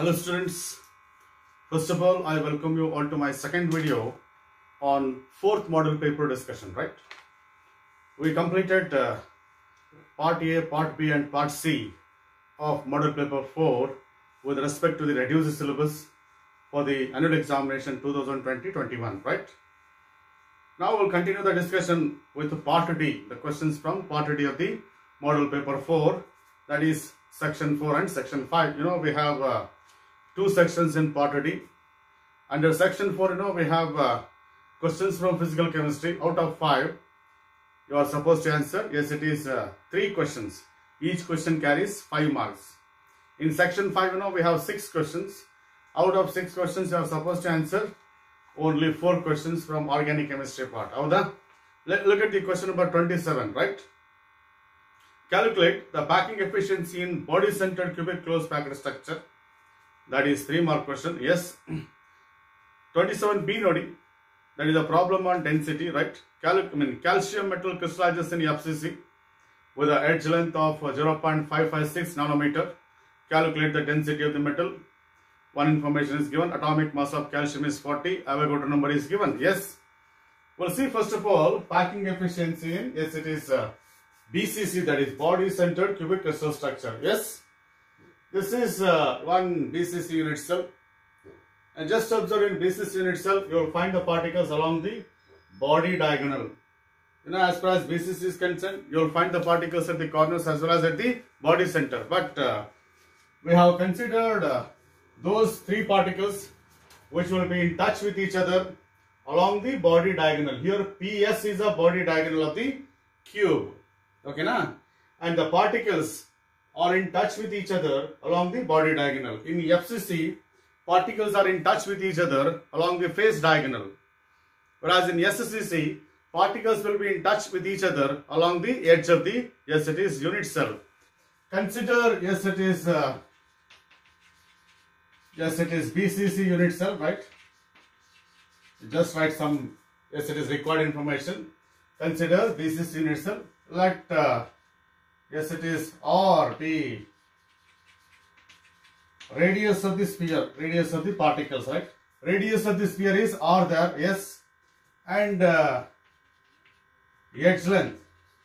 Hello students, first of all I welcome you all to my second video on fourth model paper discussion, right? We completed part A, part B and part C of model paper 4 with respect to the reduced syllabus for the annual examination 2020-21, right? Now we'll continue the discussion with part D, the questions from part D of the model paper 4, that is section 4 and section 5. We have two sections in part D. Under section 4, we have questions from physical chemistry. Out of 5, you are supposed to answer. Yes, it is 3 questions. Each question carries 5 marks. In section 5, we have 6 questions. Out of 6 questions, you are supposed to answer only 4 questions from organic chemistry part. Look at the question number 27, right? Calculate the packing efficiency in body-centered cubic closed packed structure. That is 3-mark question. Yes. 27B nodi. That is a problem on density, right? Calcium metal crystallizes in FCC with an edge length of 0.556 nanometer. Calculate the density of the metal. One information is given. Atomic mass of calcium is 40. Avogadro number is given. Yes. We'll see first of all packing efficiency in, yes, it is BCC, that is body-centered cubic crystal structure. Yes. This is one BCC unit cell. And just observe in BCC unit cell, you will find the particles along the body diagonal. As far as BCC is concerned, you will find the particles at the corners as well as at the body center. But we have considered those 3 particles which will be in touch with each other along the body diagonal. Here PS is a body diagonal of the cube. Okay, na? And the particles are in touch with each other along the body diagonal. In FCC, particles are in touch with each other along the face diagonal. Whereas in SCC, particles will be in touch with each other along the edge of the, yes, it is unit cell. Consider, yes, it is BCC unit cell, right? Just write some, yes, it is required information. Consider BCC unit cell. Let, yes, it is RP, radius of the sphere, radius of the particles, right? Radius of the sphere is R there, yes. And edge length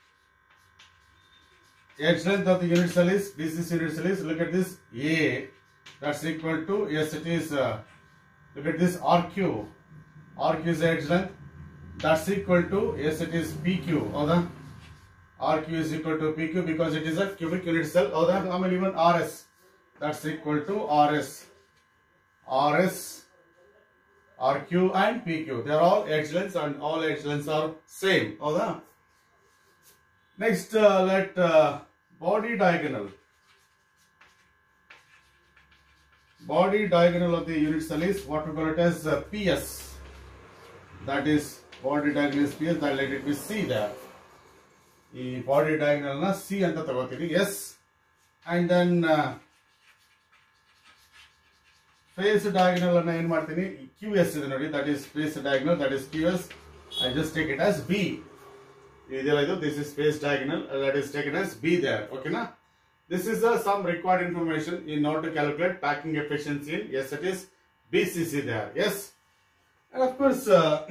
of the unit cell is, BCC unit cell is, look at this, A, that's equal to, yes, it is, look at this, RQ. RQ is edge length, that's equal to, yes, it is PQ. RQ is equal to PQ because it is a cubic unit cell. Even RS, that's equal to RS. RS, RQ and PQ. They are all edge lengths and all edge lengths are same. Next, let body diagonal. Body diagonal of the unit cell is what we call it as PS. That is body diagonal is PS. That let it be C there. The body diagonal na C anta tagotini. Yes. And then face diagonal anna en martini QS ide nodi, that is face diagonal, that is QS. I just take it as B. This is face diagonal, that is taken as B there. Okay na? This is some required information in order to calculate packing efficiency in, yes, it is BCC there. Yes. And of course,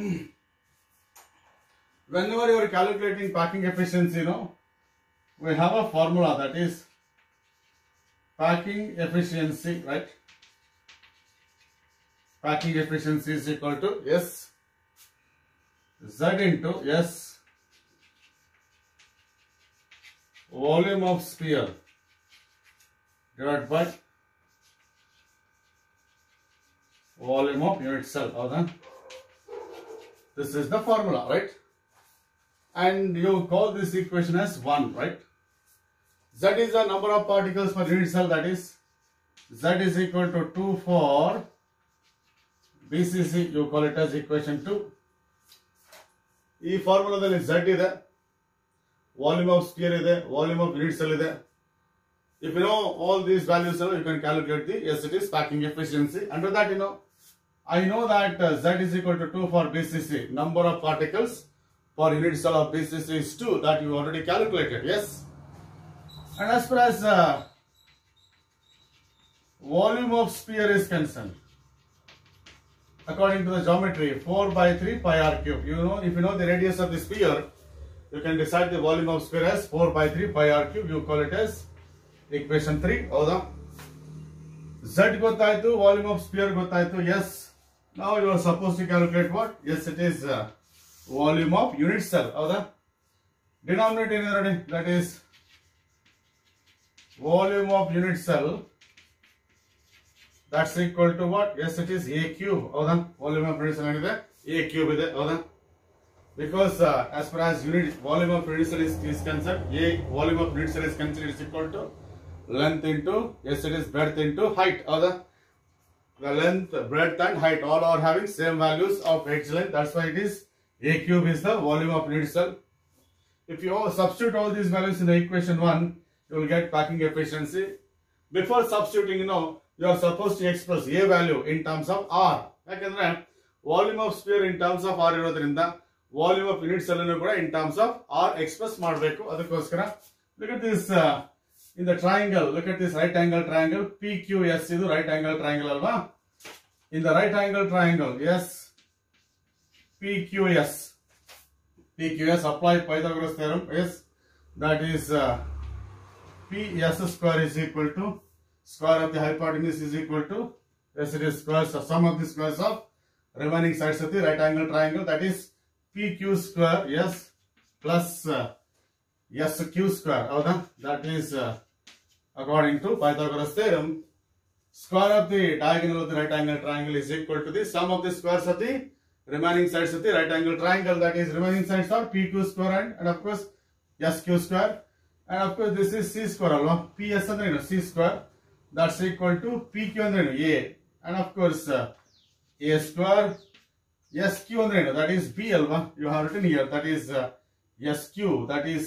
whenever you are calculating packing efficiency, we have a formula, that is packing efficiency, right? Packing efficiency is equal to, yes, Z into, yes, volume of sphere divided by volume of unit cell. This is the formula, right? And you call this equation as 1, right? Z is the number of particles per unit cell, that is Z is equal to 2 for BCC, you call it as equation 2. This formula is Z is volume of sphere is volume of unit cell is. If you know all these values, you can calculate the, yes, it is packing efficiency. Under that, I know that Z is equal to 2 for BCC, number of particles per unit cell of BCC is 2, that you already calculated. Yes. And as far as volume of sphere is concerned, according to the geometry, 4 by 3 pi r cube. You know, if you know the radius of the sphere, you can decide the volume of sphere as 4 by 3 pi r cube. You call it as equation 3. ಹೌದಾ? Z ಗೊತ್ತಾಯ್ತು, volume of sphere ಗೊತ್ತಾಯ್ತು. Yes. Now you are supposed to calculate what? Yes, it is volume of unit cell. ಹೌದಾ? Denominator ಏನಿದೆ ನೋಡಿ? That is volume of unit cell. That's equal to what? Yes, it is a cube. ಹೌದಾ? Volume of unit cell ಏನಿದೆ? A cube ಇದೆ. ಹೌದಾ? Because as far as unit volume of unit cell is concerned, a volume of unit cell is considered is equal to length into, yes, it is breadth into height. ಹೌದಾ? The length, breadth and height all are having same values of edge length. That's why it is a cube is the volume of unit cell. If you substitute all these values in the equation 1, you will get packing efficiency. Before substituting, you are supposed to express a value in terms of r. ಯಾಕಂದ್ರೆ volume of sphere in terms of r ಇರೋದ್ರಿಂದ volume of unit cell ಅನ್ನು ಕೂಡ in terms of r express ಮಾಡಬೇಕು. ಅದಕ್ಕೋಸ್ಕರ look at this in the triangle. Look at this right angle triangle. PQS ಇದು right angle triangle ಅಲ್ವಾ? In the right angle triangle, yes, PQS apply Pythagoras theorem. Yes, that is PS square is equal to square of the hypotenuse is equal to, yes, it is squares of sum of the squares of remaining sides of the right angle triangle. That is PQ square, yes, plus SQ square. That is according to Pythagoras theorem. Square of the diagonal of the right angle triangle is equal to the sum of the squares of the remaining sides of the right angle triangle. That is remaining sides are PQ square and of course SQ square. And of course this is C square alva. PS andre C square. That's equal to PQ andre A. And of course A square. SQ andre that is B alva. You have written here. That is SQ. That is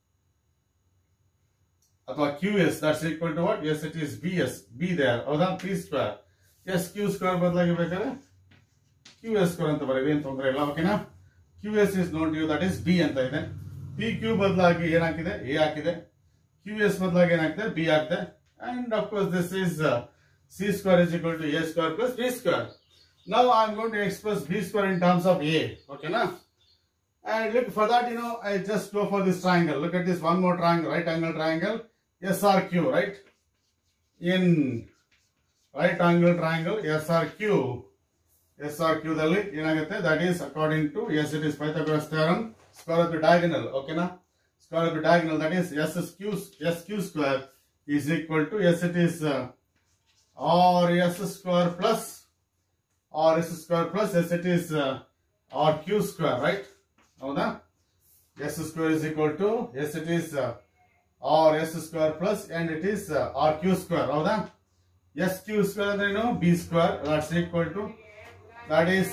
QS. That's equal to what? Yes, it is BS. B there. P square. SQ square ಬದಲಾಗಿ ಬೇಕಾದ್ರೆ QS square ಅಂತ ಬರೀರಿ, ಏನು ತೊಂದರೆ ಇಲ್ಲ. ಓಕೆನಾ? QS is known to you, that is B ಅಂತ ಇದೆ. PQ ಬದಲಾಗಿ ಏನಾಗಿದೆ? A ಹಾಕಿದೆ. QS ಬದಲಾಗಿ ಏನಾಗಿದೆ? B ಹಾಕಿದೆ. And of course this is C square is equal to A square plus B square. Now I am going to express B square in terms of A. Okay, and look, for that, I just go for this triangle. Look at this one more triangle, right angle triangle, SRQ, right? In right angle triangle, SRQ dalli ಏನಾಗುತ್ತೆ? That is according to, yes, it is Pythagoras theorem, square of the diagonal. Okay, square of the diagonal, that is SQ square is equal to, yes, it is RS square plus yes, it is RQ square, right? ಹೌದಾ? S square is equal to, yes, it is RS square plus and it is RQ square. ಹೌದಾ? SQ square ಅಂದ್ರೆ ಏನು? B square. That's equal to, that is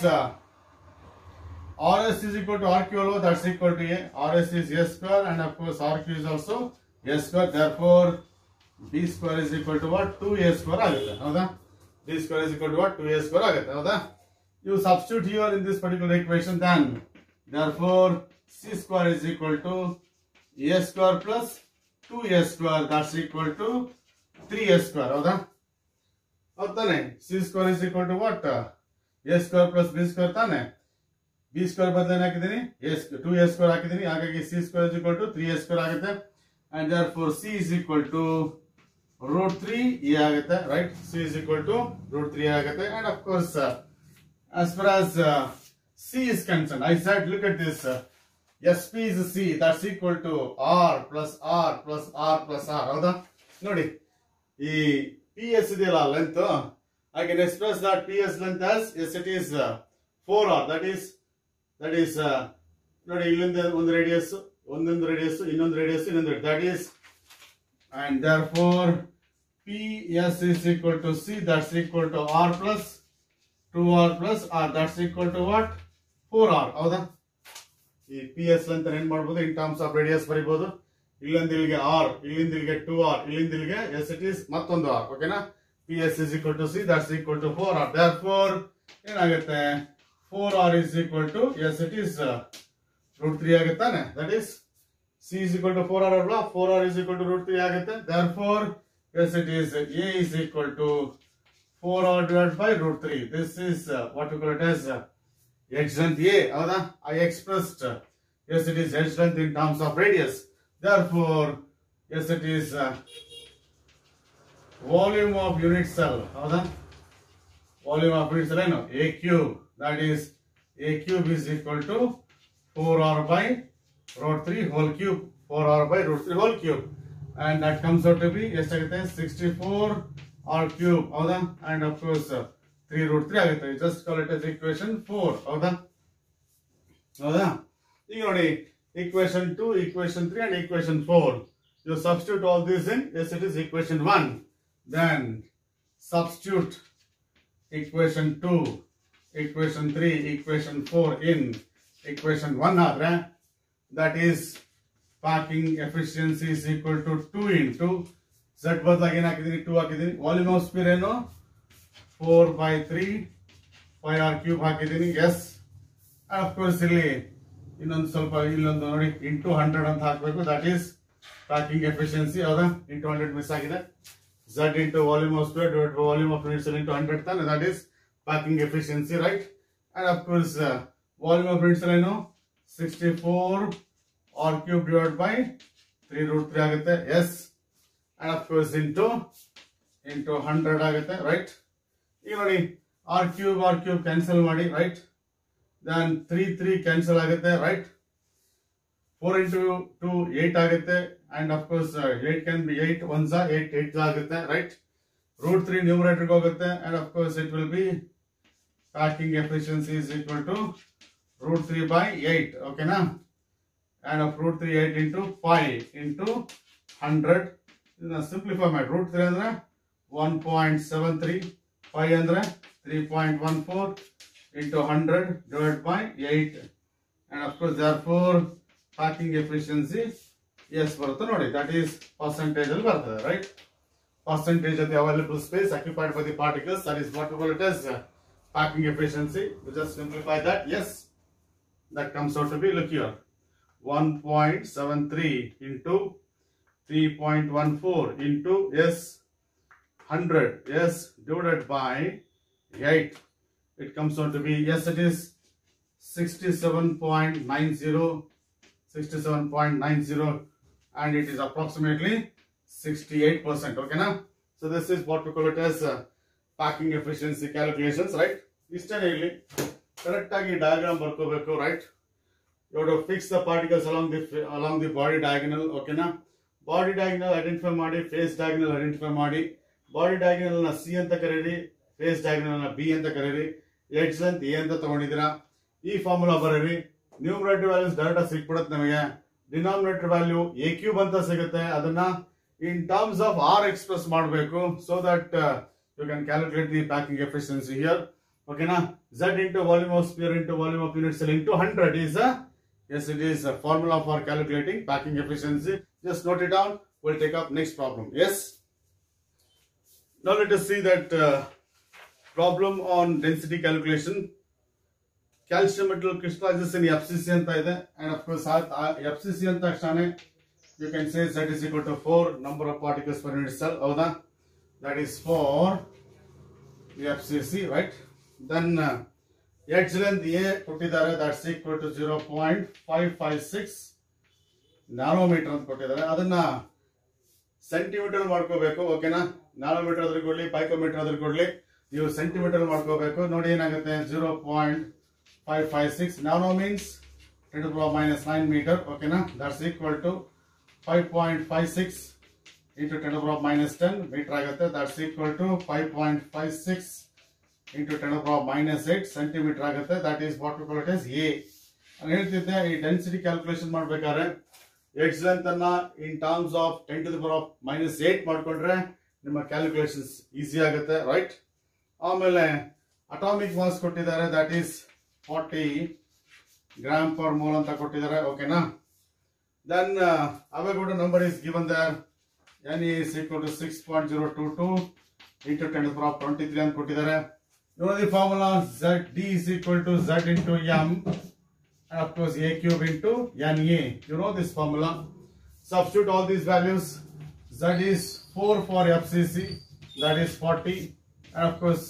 RS is equal to RQ alone. That's equal to A. RS is A square and of course RQ is also A square. Therefore B square is equal to what? 2A square ಆಗುತ್ತೆ. ಹೌದಾ? B square is equal to what? 2A square ಆಗುತ್ತೆ. ಹೌದಾ? You substitute here in this particular equation, then therefore C square is equal to A square plus 2A square. That's equal to 3A square. ಹೌದಾ? ಹೌದಾನೆ? C square is equal to what? A square plus B square ತಾನೆ? B square ಬದಲಾಗಿ ಹಾಕಿದ್ದೀನಿ, 2A square ಹಾಕಿದ್ದೀನಿ. ಹಾಗಾಗಿ C square is equal to 3A square ಆಗುತ್ತೆ. And therefore C is equal to root 3A ಆಗುತ್ತೆ, right? C is equal to root 3A ಆಗುತ್ತೆ. And of course as far as C is concerned, I said, look at this. SP is C. That's equal to R plus R plus R plus R. ಹೌದಾ? ನೋಡಿ, ಈ PS ಇದೆಯಲ್ಲ length, I can express that PS length as, yes, it is 4R. That is ನೋಡಿ, ಇಲ್ಲಿಂದ ಒಂದು radius, ಇನ್ನೊಂದು radius, that is, and therefore PS is equal to C. That's equal to R plus 2R plus R. That's equal to what? 4R. ಹೌದಾ? ಈ PS ಅಂತ ಏನ್ ಮಾಡಬಹುದು? In terms of radius ಬರೀಬಹುದು. ಇಲ್ಲಿಂದ ಇಲ್ಲಿಗೆ R, ಇಲ್ಲಿಂದ ಇಲ್ಲಿಗೆ 2R, ಇಲ್ಲಿಂದ ಇಲ್ಲಿಗೆ, yes, it is ಮತ್ತೊಂದು R. ಓಕೆನಾ? PS is equal to C. That's equal to 4R. Therefore ಏನಾಗುತ್ತೆ? 4R is equal to, yes, it is root 3 ಆಗುತ್ತಾನೆ? That is C is equal to 4R ಅಲ್ವಾ? 4R is equal to root 3 ಆಗುತ್ತೆ. Therefore Yes, it is A is equal to 4r divided by root 3. This is what we call it as edge length A. I expressed yes, it is edge length in terms of radius. Therefore, yes, it is volume of unit cell. Volume of unit cell, no, A cube. That is A cube is equal to 4r by root 3 whole cube. 4r by root 3 whole cube. And that comes out to be, yes, 64 r cube. And of course, 3 root 3 aguthe. Just call it as equation 4. You know, equation 2, equation 3 and equation 4. You substitute all these in, yes, it is equation 1. Then substitute equation 2, equation 3, equation 4 in equation 1 adre, that is packing efficiency is equal to 2 into z badlagi ಏನು ಹಾಕಿದೀನಿ 2 ಹಾಕಿದೀನಿ. Volume of sphere ಏನು 4 by 3 pi r cube ಹಾಕಿದೀನಿ. Yes of course ಇಲ್ಲಿ ಇನ್ನೊಂದು ಸ್ವಲ್ಪ ಇಲ್ಲೊಂದು ನೋಡಿ ಇಂಟು 100 ಅಂತ ಹಾಕಬೇಕು. That is packing efficiency. ಹೌದಾ, ಇಂಟು 100 ಮಿಸ್ ಆಗಿದೆ. z into volume of sphere divided by volume of unit cell into 100 tan, that is packing efficiency, right? And of course volume of unit cell ಏನು 64 r cube divided by 3 root 3 ಆಗುತ್ತೆ. yes, and of course into 100 ಆಗುತ್ತೆ, right? ಈಗ ನೋಡಿ r cube cancel ಮಾಡಿ, right? then 3 cancel ಆಗುತ್ತೆ, right? 4 into 2 8 ಆಗುತ್ತೆ. and of course 8 can be 8 ones are 8 ಆಗುತ್ತೆ, right? root 3 numerator ಗೆ ಹೋಗುತ್ತೆ. and of course it will be packing efficiency is equal to root 3 by 8. okay na? and of root 3 8 into 5 into 100. ಇದನ್ನ simplify ಮಾಡಿ. root 3 ಅಂದ್ರೆ 1.73, 5 ಅಂದ್ರೆ 3.14 into 100 divided by 8. and of course therefore packing efficiency yes ಬರುತ್ತೆ ನೋಡಿ. that is percentage ಅಲ್ಲಿ ಬರ್ತದೆ, right? percentage of the available space occupied by the particles, that is what we call it as packing efficiency. We just simplify that. yes, that comes out to be, look here, 1.73 into 3.14 into yes 100 yes divided by 8. It comes out to be, yes, it is 67.90 and it is approximately 68%. okay na? so this is what we call it as packing efficiency calculations, right? ಇಷ್ಟೇ ಇಲ್ಲಿ correct ಆಗಿ diagram ಬರ್ಕೋಬೇಕು, right? you have to fix the particles along the body diagonal. okay na? body diagonal identify ಮಾಡಿ, face diagonal identify ಮಾಡಿ. body diagonal ನ C ಅಂತ ಕರೀರಿ, face diagonal ನ B ಅಂತ ಕರೀರಿ. edge length A ಅಂತ ತಗೊಂಡಿದ್ದೀರಾ. ಈ ಫಾರ್ಮುಲಾ ಬರೀರಿ. ನ್ಯೂಮರೇಟರ್ ವ್ಯಾಲ್ಯೂಸ್ ಡೈರೆಕ್ಟ್ ಸಿಕ್ಬಿಡುತ್ತೆ ನಮಗೆ. ಡಿನಾಮಿನೇಟರ್ ವ್ಯಾಲ್ಯೂ a cube ಅಂತ ಸಿಗುತ್ತೆ. ಅದನ್ನ in terms of r express ಮಾಡಬೇಕು, so that you can calculate the packing efficiency here. okay na? z into volume of sphere into volume of unit cell into 100 is yes, it is a formula for calculating packing efficiency. just note it down. we'll take up next problem. yes, now let us see that problem on density calculation. calcium metal crystallizes in FCC anta ide, and of course FCC anta takshane you can say z is equal to 4 number of particles per unit cell. howda, that is for the FCC, right? then edge length A ಕೊಟ್ಟಿದ್ದಾರೆ, that's equal to 0.556 nanometre ಅಂತ ಕೊಟ್ಟಿದ್ದಾರೆ. ಅದನ್ನ centimetre ಮಾಡ್ಕೋಬೇಕು. ಓಕೆನಾ? Nanometre ಅದ್ರ ಕೊಡ್ಲಿ, picometre ಅದ್ರ ಕೊಡ್ಲಿ, ನೀವು ಸೆಂಟಿಮೀಟರ್ ಮಾಡ್ಕೋಬೇಕು. ನೋಡಿ ಏನಾಗುತ್ತೆ, 0.556 nano means 10 to the power minus 9 meter. ಓಕೆನಾ? that's equal to 5.56 into 10 to the power minus 10 meter ಆಗುತ್ತೆ. that's equal to 5.56 into 10 to the power minus 8 centimeter ಆಗುತ್ತೆ. that is what we call it as A. ನಾನು ಹೇಳ್ತಿದ್ದೆ, ಈ density calculation ಮಾಡ್ಬೇಕಾದ್ರೆ edge length ಅನ್ನ in terms of 10 to the power minus 8 ಮಾಡ್ಕೊಂಡ್ರೆ ನಿಮ್ಮ calculations easy ಆಗುತ್ತೆ, ರೈಟ್? ಆಮೇಲೆ ಅಟಾಮಿಕ್ ಮಾಸ್ ಕೊಟ್ಟಿದ್ದಾರೆ, that is 40 gram per mole ಅಂತ ಕೊಟ್ಟಿದ್ದಾರೆ. ಓಕೆನಾ? Then Avogadro number is given there. Ne is equal to 6.022 into 10 to the power 23 ಅಂತ ಕೊಟ್ಟಿದ್ದಾರೆ. You know the formula, D is equal to Z into M, and of course A cube into Na. You know this formula. Substitute all these values. Z is 4 for FCC, that is 40, and of course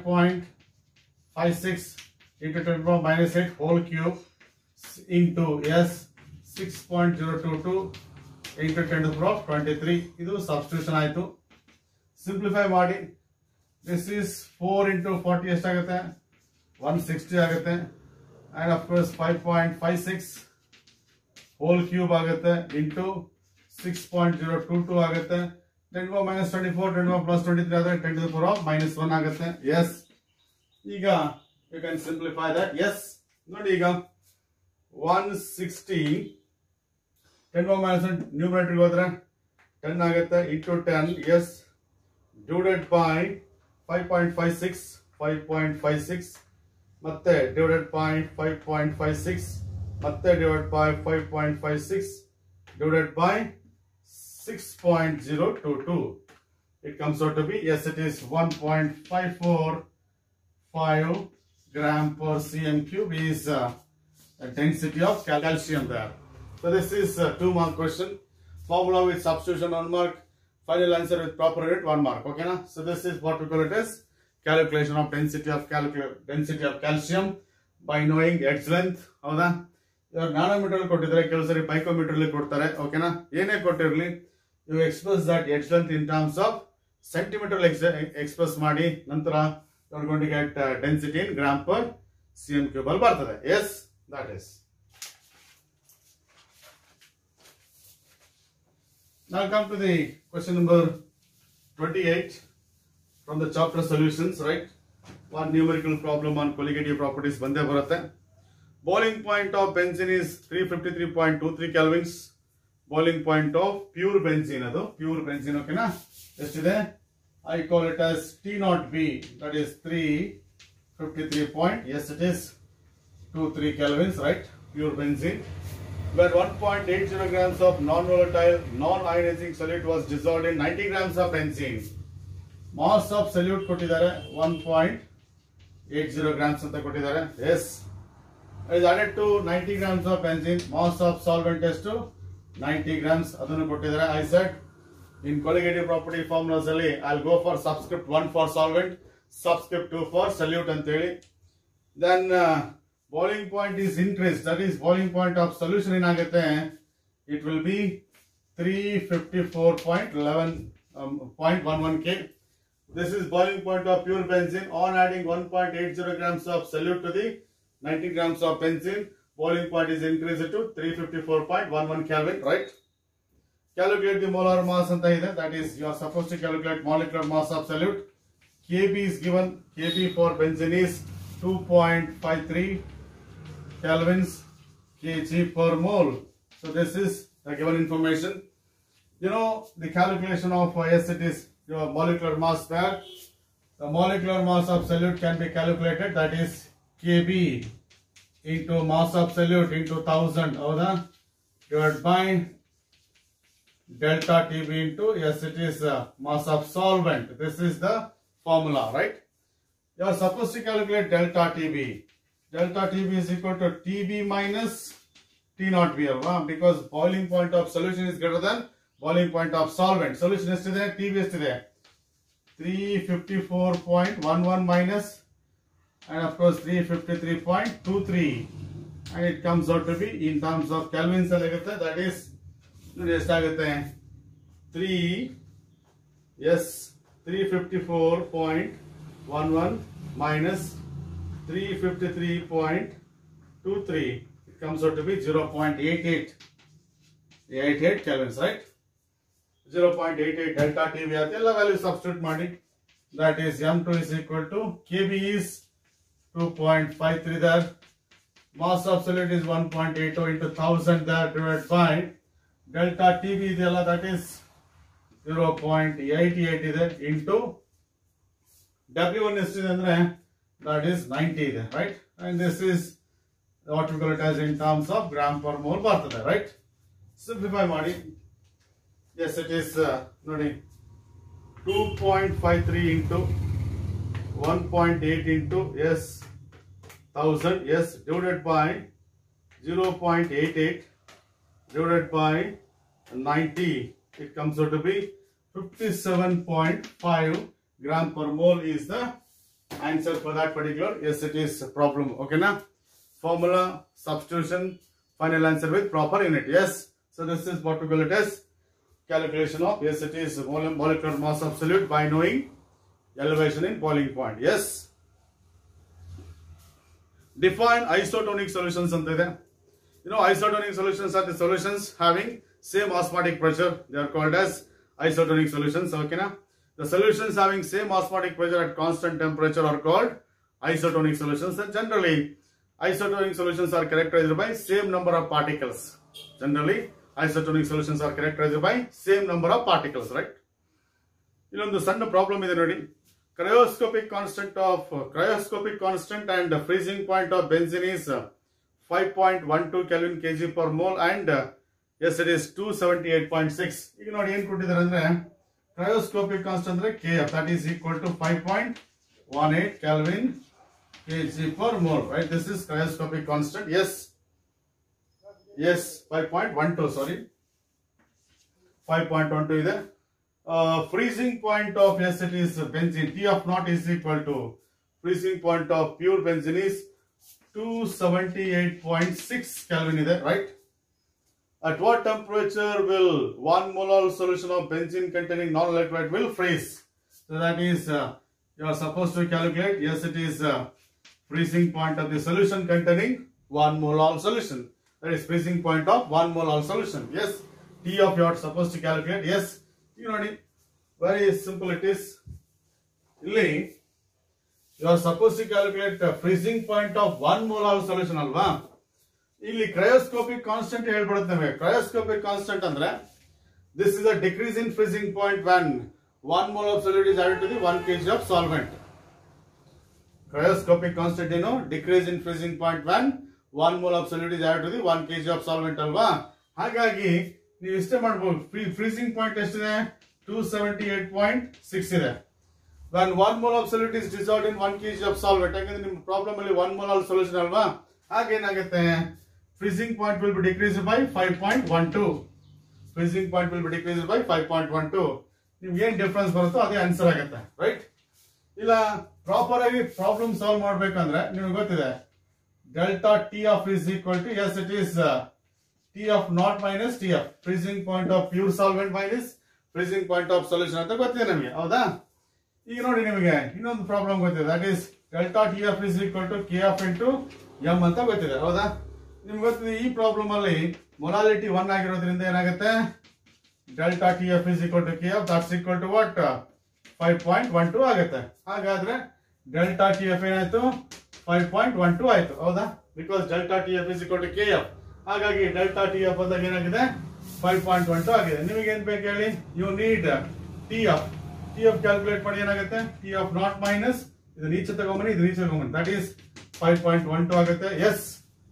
5.56 into 10 to the power minus 8 whole cube into S 6.022 into 10 to the power 23. ಇದು substitution ಆಯಿತು. Simplify ಮಾಡಿ. This is 4 into 40 ಎಷ್ಟಾಗುತ್ತೆ? 160 ಆಗುತ್ತೆ. And of course 5.56 whole cube ಆಗುತ್ತೆ into 6.022 ಆಗುತ್ತೆ. 10 to the power minus 24, 10 to the power plus 23 ಆದರೆ 10 to the power minus 1 ಆಗುತ್ತೆ. Yes. ಈಗ you can simplify that. Yes. ನೋಡಿ ಈಗ 160 10 to the power minus 1 numerator ಹೋದ್ರೆ 10 ಆಗುತ್ತೆ into 10. Yes. Divided by 5.56 ಮತ್ತೆ divided by 5.56 ಮತ್ತೆ divided by 5.56 divided by 6.022. It comes out to be, yes, it is 1.545 gram per cm cube is the density of calcium there. So this is a 2 mark question. Formula with substitution 1 mark. Final answer with proper unit 1 mark. Okay na? So this is what we call it as calculation of density of calcium by knowing H length. ಹೌದಾ? ಇವಾಗ nanometre ಕೊಟ್ಟಿದ್ದಾರೆ, ಕೆಲವು ಸರಿ micrometre ಅಲ್ಲಿ ಕೊಡ್ತಾರೆ. ಓಕೆನಾ? ಏನೇ ಕೊಟ್ಟಿರಲಿ, you express that H length in terms of centimeter express ಮಾಡಿ, ನಂತರ you are going to get density in gram per cm cube ಅಲ್ಲಿ ಬರ್ತದೆ. Yes, that is. Now come to the question number 28 from the chapter solutions, right? One numerical problem on colligative properties ಬಂದೇ ಬರುತ್ತೆ. Boiling point of benzene is 353.23 kelvins. Boiling point of pure benzene, ಅದು pure benzene, ಓಕೆನಾ? ಎಷ್ಟಿದೆ? I call it as T0B, that is 353 point, yes it is 23 kelvins, right? Pure benzene. Where 1.80 grams of non-volatile, non-ionizing solute was dissolved in 90 grams of benzene. Mass of solute ಕೊಟ್ಟಿದ್ದಾರೆ 1.80 grams ಅಂತ ಕೊಟ್ಟಿದ್ದಾರೆ. Yes. It is added to 90 grams of benzene. Mass of solvent is to 90 grams. ಅದನ್ನು ಕೊಟ್ಟಿದ್ದಾರೆ. I said in colligative property formulas ಅಲ್ಲಿ I'll go for subscript 1 for solvent, subscript 2 for solute ಅಂತ ಹೇಳಿ. Then boiling point is increased. That is boiling point of solution ಏನಾಗುತ್ತೆ? It will be 354.11 K. This is boiling point of pure benzene. On adding 1.80 grams of solute to the 90 grams of benzene, boiling point is increased to 354.11 Kelvin, right? Calculate the molar mass anta ide. That is, you are supposed to calculate molecular mass of solute. Kb is given. Kb for benzene is 2.53 kelvins kg per mole. So this is the given information. You know the calculation of yes, it is your molecular mass there. The molecular mass of solute can be calculated. That is Kb into mass of solute into 1000, divided by delta Tb into, yes, it is mass of solvent. This is the formula, right? You are supposed to calculate delta Tb. Delta Tb is equal to Tb minus T0B, because boiling point of solution is greater than boiling point of solvent. Solution yesterday, Tb yesterday 354.11 minus, and of course 353.23, and it comes out to be in terms of kelvins. That is, ಎಷ್ಟಾಗುತ್ತೆ? 354.11 minus 353.23. It comes out to be 0.88 kelvins, right? 0.88 delta Tb ಆಗುತ್ತೆ. ಎಲ್ಲ value substitute ಮಾಡಿ. That is m2 is equal to Kb is 2.53 there. Mass of solute is 1.80 into 1000 there, divided by delta Tb ಇದೆಯಲ್ಲ, that is 0.88 ಇದೆ into W1 ಎಷ್ಟಿದೆ ಅಂದ್ರೆ that is 90 ಇದೆ, right? And this is what we call it as in terms of gram per mole ಬರ್ತದೆ, right? Simplify ಮಾಡಿ. Yes, it is ನೋಡಿ 2.53 into 1.8 into yes 1000, yes, divided by 0.88 divided by 90. It comes out to be 57.5 gram per mole is the answer for that particular. Yes, it is a problem. Okay, na? Formula, substitution, final answer with proper unit. Yes. So this is what we call it as calculation of, yes, it is molecular mass absolute by knowing elevation in boiling point. Yes. Define isotonic solutions. Isotonic solutions are the solutions having same osmotic pressure. They are called as isotonic solutions. Okay, na? The solutions having same osmotic pressure at constant temperature are called isotonic solutions. And generally, isotonic solutions are characterized by same number of particles. Generally, isotonic solutions are characterized by same number of particles, right? The sudden problem is cryoscopic constant and freezing point of benzene is 5.12 Kelvin kg per mole, and yes, it is 278.6. You know, cryoscopic constant Kf, that is equal to 5.18 Kelvin kg per mole, right? This is cryoscopic constant. Yes, 5.12, sorry. 5.12 is there. Freezing point of, yes, it is benzene. T of naught is equal to freezing point of pure benzene is 278.6 Kelvin is there, right? At what temperature will 1 molar solution of benzene containing non-electrolyte will freeze? So that is, you are supposed to calculate, yes, it is freezing point of the solution containing 1 molar solution. That is freezing point of 1 molar solution. Yes, T of you are supposed to calculate. Yes, you know, very simple it is. You are supposed to calculate the freezing point of 1 molar solution, alva. Illi cryoscopic constant helbidutte. Cryoscopic constant andre, this is a decrease in freezing point when 1 mole of solid is added to the 1 kg of solvent. Cryoscopic constant, decrease in freezing point when 1 mole of solid is added to the 1 kg of solvent, alva. Hagagi, you iste madbodu. Freezing point estide 278.6 ide. When 1 mole of solid is dissolved in 1 kg of solvent, again the problem only 1 mole of solution, alva. Again, freezing point will be decreased by 5.12. Freezing point will be decreased by 5.12. What difference baruttho ade answer agutte, right? Illa proper agi problem solve madbekandre niಮಗೆ ಗೊತ್ತಿದೆ. Delta T of is equal to, yes, it is T of naught minus T of freezing point of pure solvent minus freezing point of solution anta ಗೊತ್ತಿದೆ ನಮಗೆ, ಹೌದಾ? ಈಗ ನೋಡಿ ನಿಮಗೆ ಇನ್ನೊಂದು problem ಗೊತ್ತಿದೆ. That is delta T of is equal to K of into M ಅಂತ ಗೊತ್ತಿದೆ, ಹೌದಾ? ನಿಮ್ಗೆ ಗೊತ್ತಿದೆ ಈ ಪ್ರಾಬ್ಲಮ್ ಅಲ್ಲಿ ಮೊಲಾಲಿಟಿ 1 ಆಗಿರೋದ್ರಿಂದ ಏನಾಗುತ್ತೆ, delta T F is equal to K F, that's equal to what 5.12 ಆಗುತ್ತೆ. ಹಾಗಾದ್ರೆ ಡೆಲ್ಟಾ ಟಿ ಎಫ್ ಏನಾಯ್ತು 5.12 ಆಯ್ತು, ಹೌದಾ? Because delta T F is equal to K F. ಹಾಗಾಗಿ ಡೆಲ್ಟಾ ಟಿ ಎಫ್ ಅಂದಾಗ ಏನಾಗಿದೆ 5.12 ಆಗಿದೆ. ನಿಮಗೆ ಏನ್ ಬೇಕು ಹೇಳಿ, you need T F. T F calculate ಮಾಡಿ ಏನಾಗುತ್ತೆ, ಟಿ ಎಫ್ ನಾಟ್ ಮೈನಸ್ ಇದು ಈಚೆ ತಗೊಂಬನ್ನಿ, ಇದು ಈಚೆ ತಗೊಂಬನ್ನಿ, ದಟ್ ಈಸ್ 5.12 ಆಗುತ್ತೆ. Yes,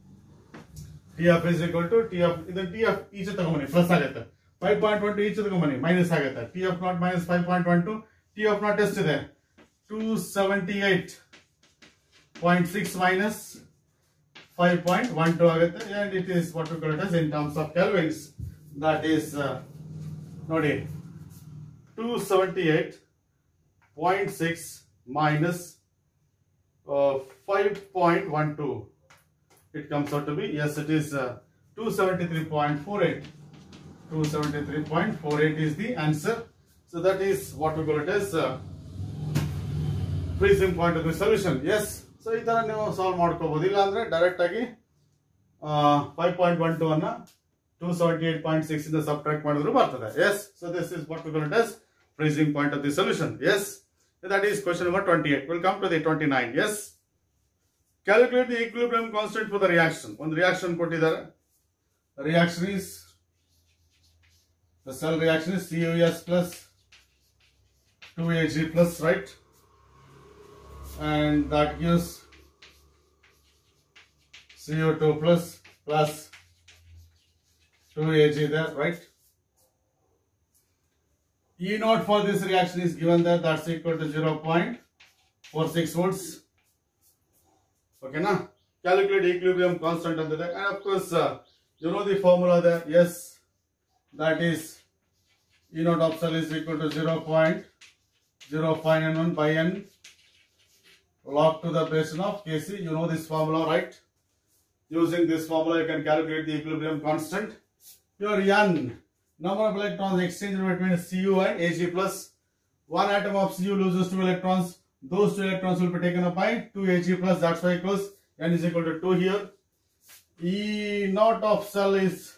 T F is equal to T F, ಇದನ್ನ ಟಿ ಎಫ್ ಈಚೆ ತಗೊಂಬನ್ನಿ, ಪ್ಲಸ್ ಆಗುತ್ತೆ. 5.12 ಈಚೆ ತಗೊಂಬನ್ನಿ, ಮೈನಸ್ ಆಗುತ್ತೆ. T F naught minus 5.12, T F naught ಎಷ್ಟಿದೆ 278.6 ಮೈನಸ್ 5.12 ಆಗುತ್ತೆ. and it is what we call it as in terms of kelvins. That is ನೋಡಿ 278.6 minus 5.12, it comes out to be, yes, it is 273.48. 273.48 is the answer. So that is what we call it as freezing point of the solution. Yes, so ಈ ತರ ನೀವು solve ಮಾಡ್ಕೋಬಹುದು. ಇಲ್ಲ ಅಂದ್ರೆ direct ಆಗಿ 5.12 ಅನ್ನ 278.6 ಇಂದ ಸಬ್ಟ್ರಾಕ್ಟ್ ಮಾಡಿದ್ರು ಬರ್ತದೆ. Yes, so this is what we call it as freezing point of the solution. Yes, that is question number 28. We'll come to the 29. Yes, calculate the equilibrium constant for the reaction. ಒಂದು reaction ಕೊಟ್ಟಿದ್ದಾರೆ. The reaction is, the cell reaction is COS plus 2Ag plus, right? And that gives CO2 plus 2Ag there, right? E naught for this reaction is given there, that's equal to 0.46 volts. Okay, now calculate equilibrium constant under that, and of course you know the formula there. Yes, that is E naught of cell is equal to 0.0591 by n log to the base of Kc. You know this formula, right? Using this formula, you can calculate the equilibrium constant. Your n, number of electrons exchanged between Cu and Ag plus. One atom of Cu loses 2 electrons. Those 2 electrons will be taken up by 2 Ag plus. That's why equals n is equal to 2 here. E naught of cell is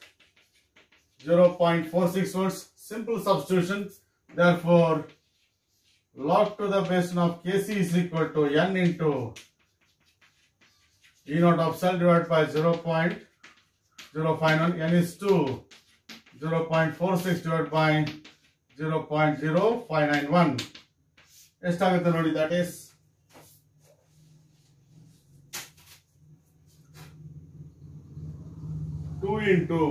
0.46 volts. Simple substitution. Therefore, log to the base of Kc is equal to n into E naught of cell divided by 0.051. N is 2. 0.46 divided by 0.0591. ಎಷ್ಟಾಗುತ್ತೆ ನೋಡಿ, that is 2 into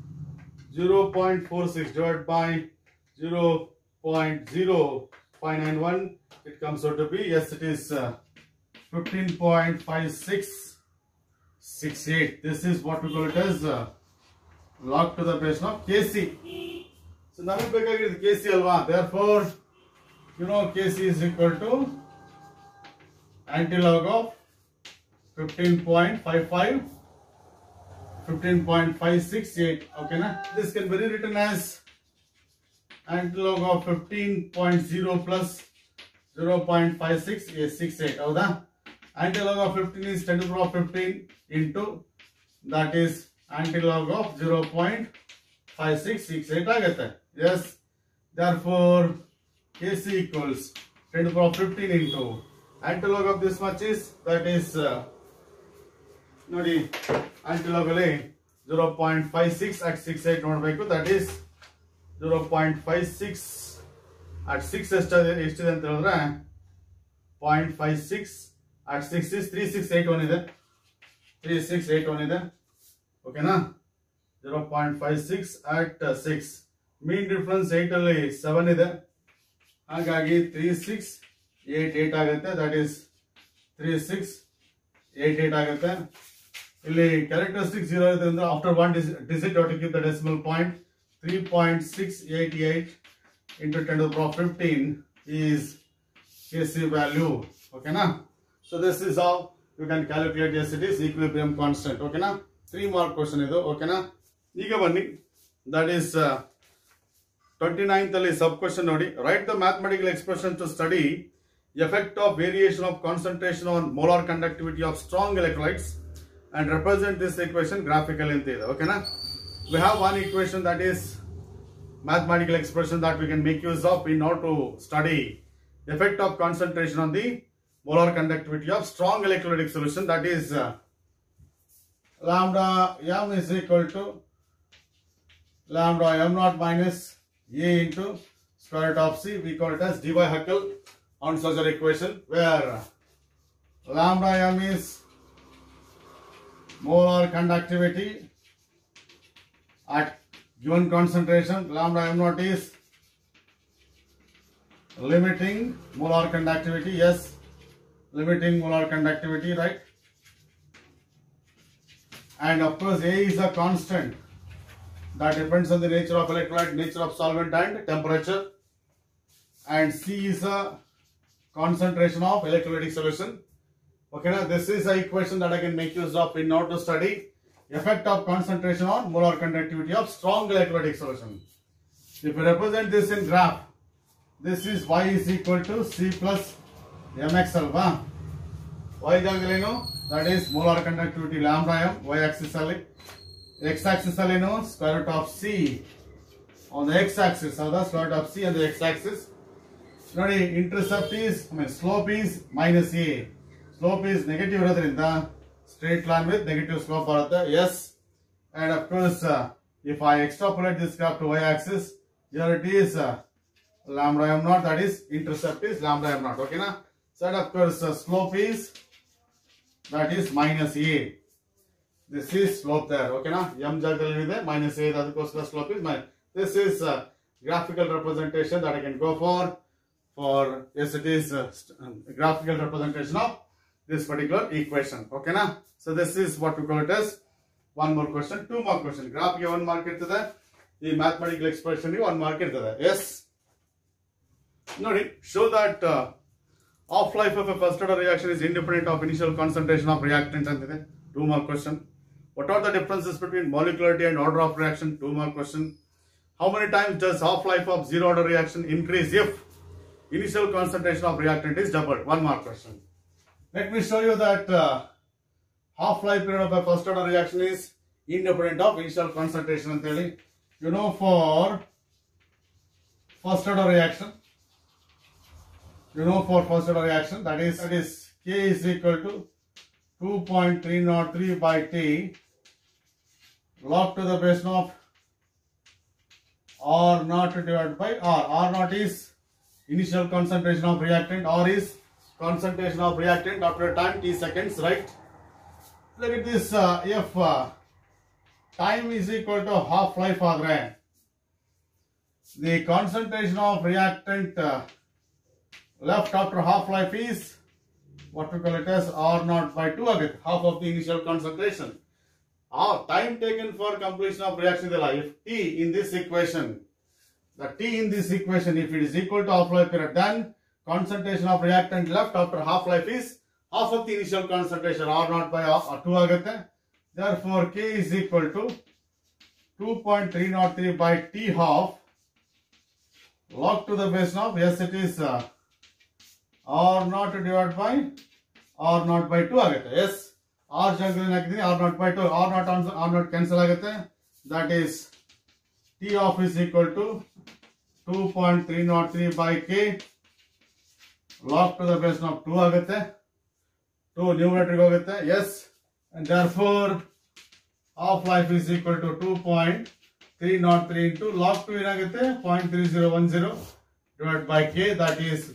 0.46 divided by 0.0591. It comes out to be, yes, it is 15.5668. This is what we call it as log to the base of Kc. So now we ಬೇಕಾಗಿರೋದು Kc ಅಲ್ವಾ? Therefore, you know Kc is equal to antilog of 15.568. Okay, na? This can be rewritten as antilog of 15.0 plus 0.5668. ಹೌದಾ? Antilog of 15 is 10 to the power 15 into, that is antilog of 0.5668 ಆಗುತ್ತೆ. Yes. Therefore, Kc equals 10 to the power 15 into antilog of this much is, that is ನೋಡಿ antilog ಅಲ್ಲಿ 0.56 at 68 ನೋಡಬೇಕು. That is 0.56 at 6 ಎಷ್ಟಿದೆ ಅಂತ ಹೇಳಿದ್ರೆ 0.56 at 6 is 3681 ಇದೆ. 3681 ಇದೆ. ಓಕೆನಾ? 0.56 at 6. ಮೀನ್ ಡಿಫರೆನ್ಸ್ 8 ಅಲ್ಲಿ 7 ಇದೆ. ಹಾಗಾಗಿ 3688 ಆಗುತ್ತೆ. ದಟ್ ಈಸ್ 3688 ಆಗುತ್ತೆ. ಇಲ್ಲಿ ಕ್ಯಾರೆಕ್ಟರಿಸ್ಟಿಕ್ 0 ಇರೋದ್ರಿಂದ after one digit out give the decimal point. 3.688 into 10 to the power 15 is Kc value. Okay na? So this is how you can calculate, yes, it is equilibrium constant. Okay na? 3 mark question idu. Okay na? ಈಗ ಬನ್ನಿ, that is 29th ಅಲ್ಲಿ sub question ನೋಡಿ. Write the mathematical expression to study effect of variation of concentration on molar conductivity of strong electrolytes and represent this equation graphically ಅಂತ ಇದೆ. Okay na? We have one equation, that is mathematical expression that we can make use of in order to study effect of concentration on the molar conductivity of strong electrolytic solution. That is lambda m is equal to lambda m naught minus a into square root of c. We call it as dy Huckel on such an equation, where lambda m is molar conductivity at given concentration. Lambda m naught is limiting molar conductivity. Yes, limiting molar conductivity, right? And of course A is a constant that depends on the nature of electrolyte, nature of solvent and temperature. And C is a concentration of electrolytic solution. Okay, now this is an equation that I can make use of in order to study effect of concentration on molar conductivity of strong electrolytic solution. If we represent this in graph, this is y is equal to c plus mx alva. Y ಜಾಗದಲ್ಲೇನು, that is molar conductivity lambda m, y axis ಅಲ್ಲಿ. X axis ಅಲ್ಲೇನು square root of c on the x axis, ಹೌದಾ? square root of c on the x axis. ನೋಡಿ, intercept is, slope is minus a. Slope is negative ಇರೋದ್ರಿಂದ straight line with negative slope ಬರುತ್ತೆ. Yes, and of course if I extrapolate this graph to y axis, here it is lambda m naught, that is intercept is lambda m naught. Okay na? So and of course slope is, that is minus a. This is slope there. Okay na? M ಜಾಗದಲ್ಲಿ ಇದೆ minus a, ಅದಕ್ಕೋಸ್ಕರ slope is minus. This is graphical representation that I can go for yes, it is graphical representation of this particular equation. Okay na? So this is what we call it as one more question, two more question. Graph ಗೆ 1 mark ಇರ್ತದೆ, the mathematical expression 1 mark irtade. Yes. Nodi, show that half-life of a first order reaction is independent of initial concentration of reactant antide. 2 mark question. What are the differences between molecularity and order of reaction? 2 mark question. How many times does half-life of zero order reaction increase if initial concentration of reactant is doubled? 1 mark question. Let me show you that half-life period of a first order reaction is independent of initial concentration anteli. You know, for first order reaction, that is K is equal to 2.303 by T log to the base of R naught divided by R. R naught is initial concentration of reactant, R is concentration of reactant after time t seconds, right? Look at this, if time is equal to half-life agre, the concentration of reactant left after half-life is what we call it as R naught by 2 again, half of the initial concentration. Our time taken for completion of reaction, if T in this equation, if it is equal to half-life period, then concentration of reactant left after half-life is half of the initial concentration, R naught by 2 agate. Therefore, K is equal to 2.303 by T half log to the base of, yes, it is R naught divided by R naught by 2 agate. Yes, R junction R naught by 2, R naught cancel agate. That is T half is equal to 2.303 by K log to the base of 2 agate. 2 numerator agate. Yes, and therefore half-life is equal to 2.303 into log 2 inagate 0.3010 divided by K, that is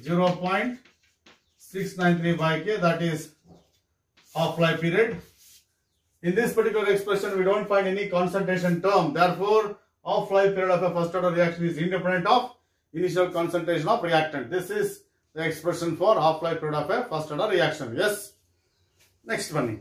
0.693 by K, that is half-life period. In this particular expression, we don't find any concentration term. Therefore, half-life period of a first order reaction is independent of initial concentration of reactant. This is the expression for half-life period of a first order reaction. Yes. Next one.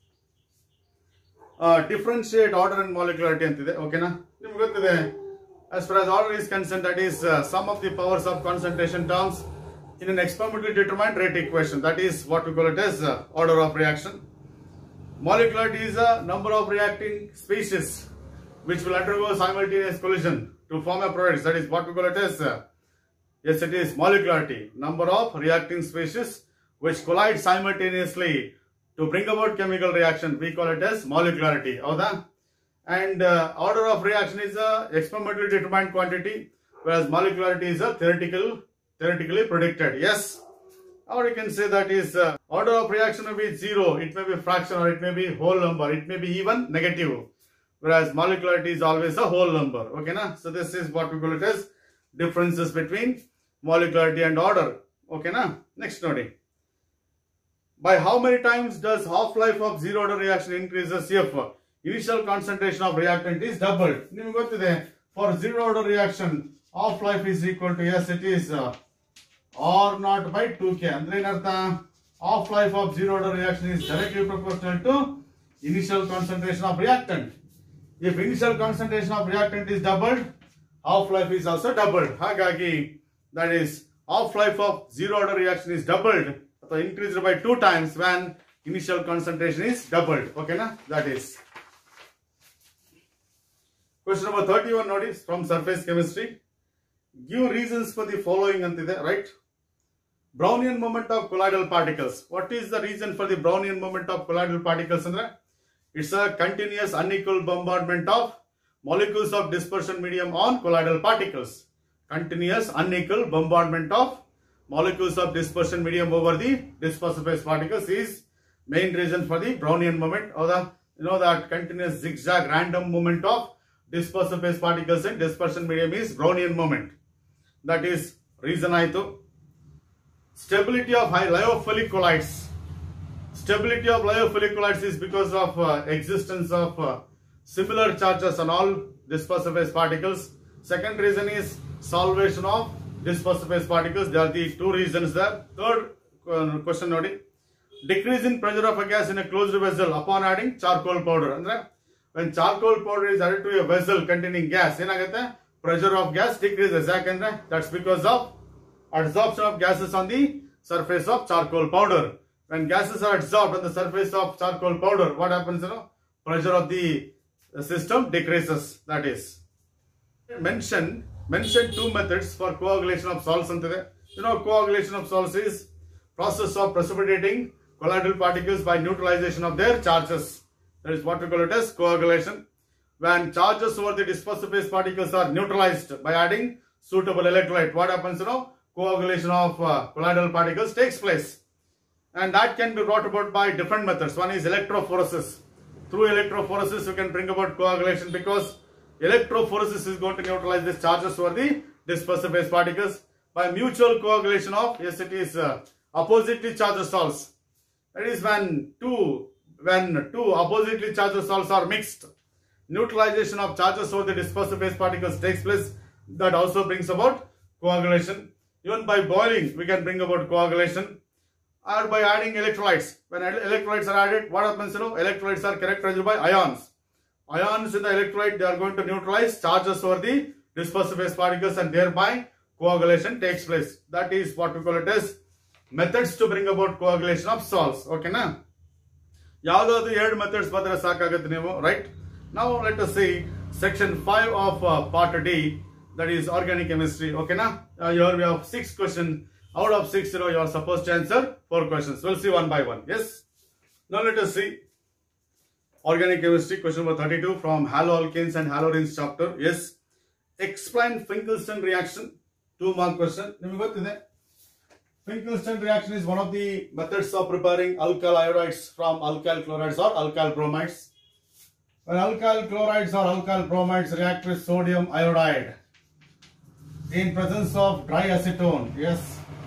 Differentiate order and molecularity antide. Okay na? As far as order is concerned, that is sum of the powers of concentration terms in an experimentally determined rate equation. That is what we call it as order of reaction. Molecularity is a number of reacting species which will undergo simultaneous collision to form a product. That is what we call it as, yes, it is molecularity. Number of reacting species which collide simultaneously to bring about chemical reaction. We call it as molecularity. And order of reaction is a experimentally determined quantity, whereas molecularity is a theoretically predicted. Yes. Or you can say that is order of reaction may be 0, it may be fraction, or it may be whole number, it may be even negative, whereas molecularity is always a whole number. Okay na? So this is what we call it as differences between molecularity and order. Okay na? Next note. By how many times does half-life of zero order reaction increases if initial concentration of reactant is doubled? For zero order reaction, half-life is equal to, yes, it is R naught by 2K. Andre inartha, half-life of zero order reaction is directly proportional to initial concentration of reactant. If initial concentration of reactant is doubled, half-life is also doubled. Hagagi, that is half-life of zero order reaction is doubled, so increased by 2 times when initial concentration is doubled. Okay na? That is. Question number 31 notice from surface chemistry. Give reasons for the following antide, right? Brownian moment of colloidal particles. What is the reason for the Brownian moment of colloidal particles? It's a continuous unequal bombardment of molecules of dispersion medium on colloidal particles. Continuous unequal bombardment of molecules of dispersion medium over the dispersive phase particles is main reason for the Brownian moment, or the, you know, that continuous zigzag random movement of dispersive phase particles in dispersion medium is Brownian moment. That is reason aitu. Stability of high lyophilic colloids. Stability of lyophilic colloids is because of existence of similar charges on all dispersive phase particles. Second reason is solvation of dispersive phase particles. There are the 2 reasons there. Third question noting. Decrease in pressure of a gas in a closed vessel upon adding charcoal powder. when charcoal powder is added to a vessel containing gas, ಏನಾಗುತ್ತೆ? Pressure of gas decreases. ಯಾಕಂದ್ರೆ that's because of adsorption of gases on the surface of charcoal powder. When gases are absorbed on the surface of charcoal powder, what happens? Pressure of the system decreases. That is. Mention two methods for coagulation of salts. Coagulation of salts is process of precipitating colloidal particles by neutralization of their charges. That is what we call it as coagulation. When charges over the dispersive phase particles are neutralized by adding suitable electrolyte, what happens? Coagulation of colloidal particles takes place. And that can be brought about by different methods. One is electrophoresis. Through electrophoresis, you can bring about coagulation because electrophoresis is going to neutralize these charges over the dispersive phase particles. By mutual coagulation of, yes, it is oppositely charged salts. That is when two oppositely charged salts are mixed. Neutralization of charges over the dispersive phase particles takes place. That also brings about coagulation. Even by boiling, we can bring about coagulation. Or by adding electrolytes. When electrolytes are added, what happens? Electrolytes are characterized by ions. Ions in the electrolyte, they are going to neutralize charges over the dispersive phase particles and thereby coagulation takes place. That is what we call it as methods to bring about coagulation of salts. Okay, na? Yavadadu 2 methods badre saakagutte neevu, right? Now let us see section 5 of part D, that is organic chemistry. Okay, na? Here we have 6 questions. Out of 6, you are supposed to answer 4 questions. We'll see one by one. Yes. Now let us see organic chemistry, question number 32 from haloalkanes and haloarenes chapter. Yes. Explain Finkelstein reaction. 2 mark question. Finkelstein reaction is one of the methods of preparing alkyl iodides from alkyl chlorides or alkyl bromides. When alkyl chlorides or alkyl bromides react with sodium iodide in presence of dry acetone, yes,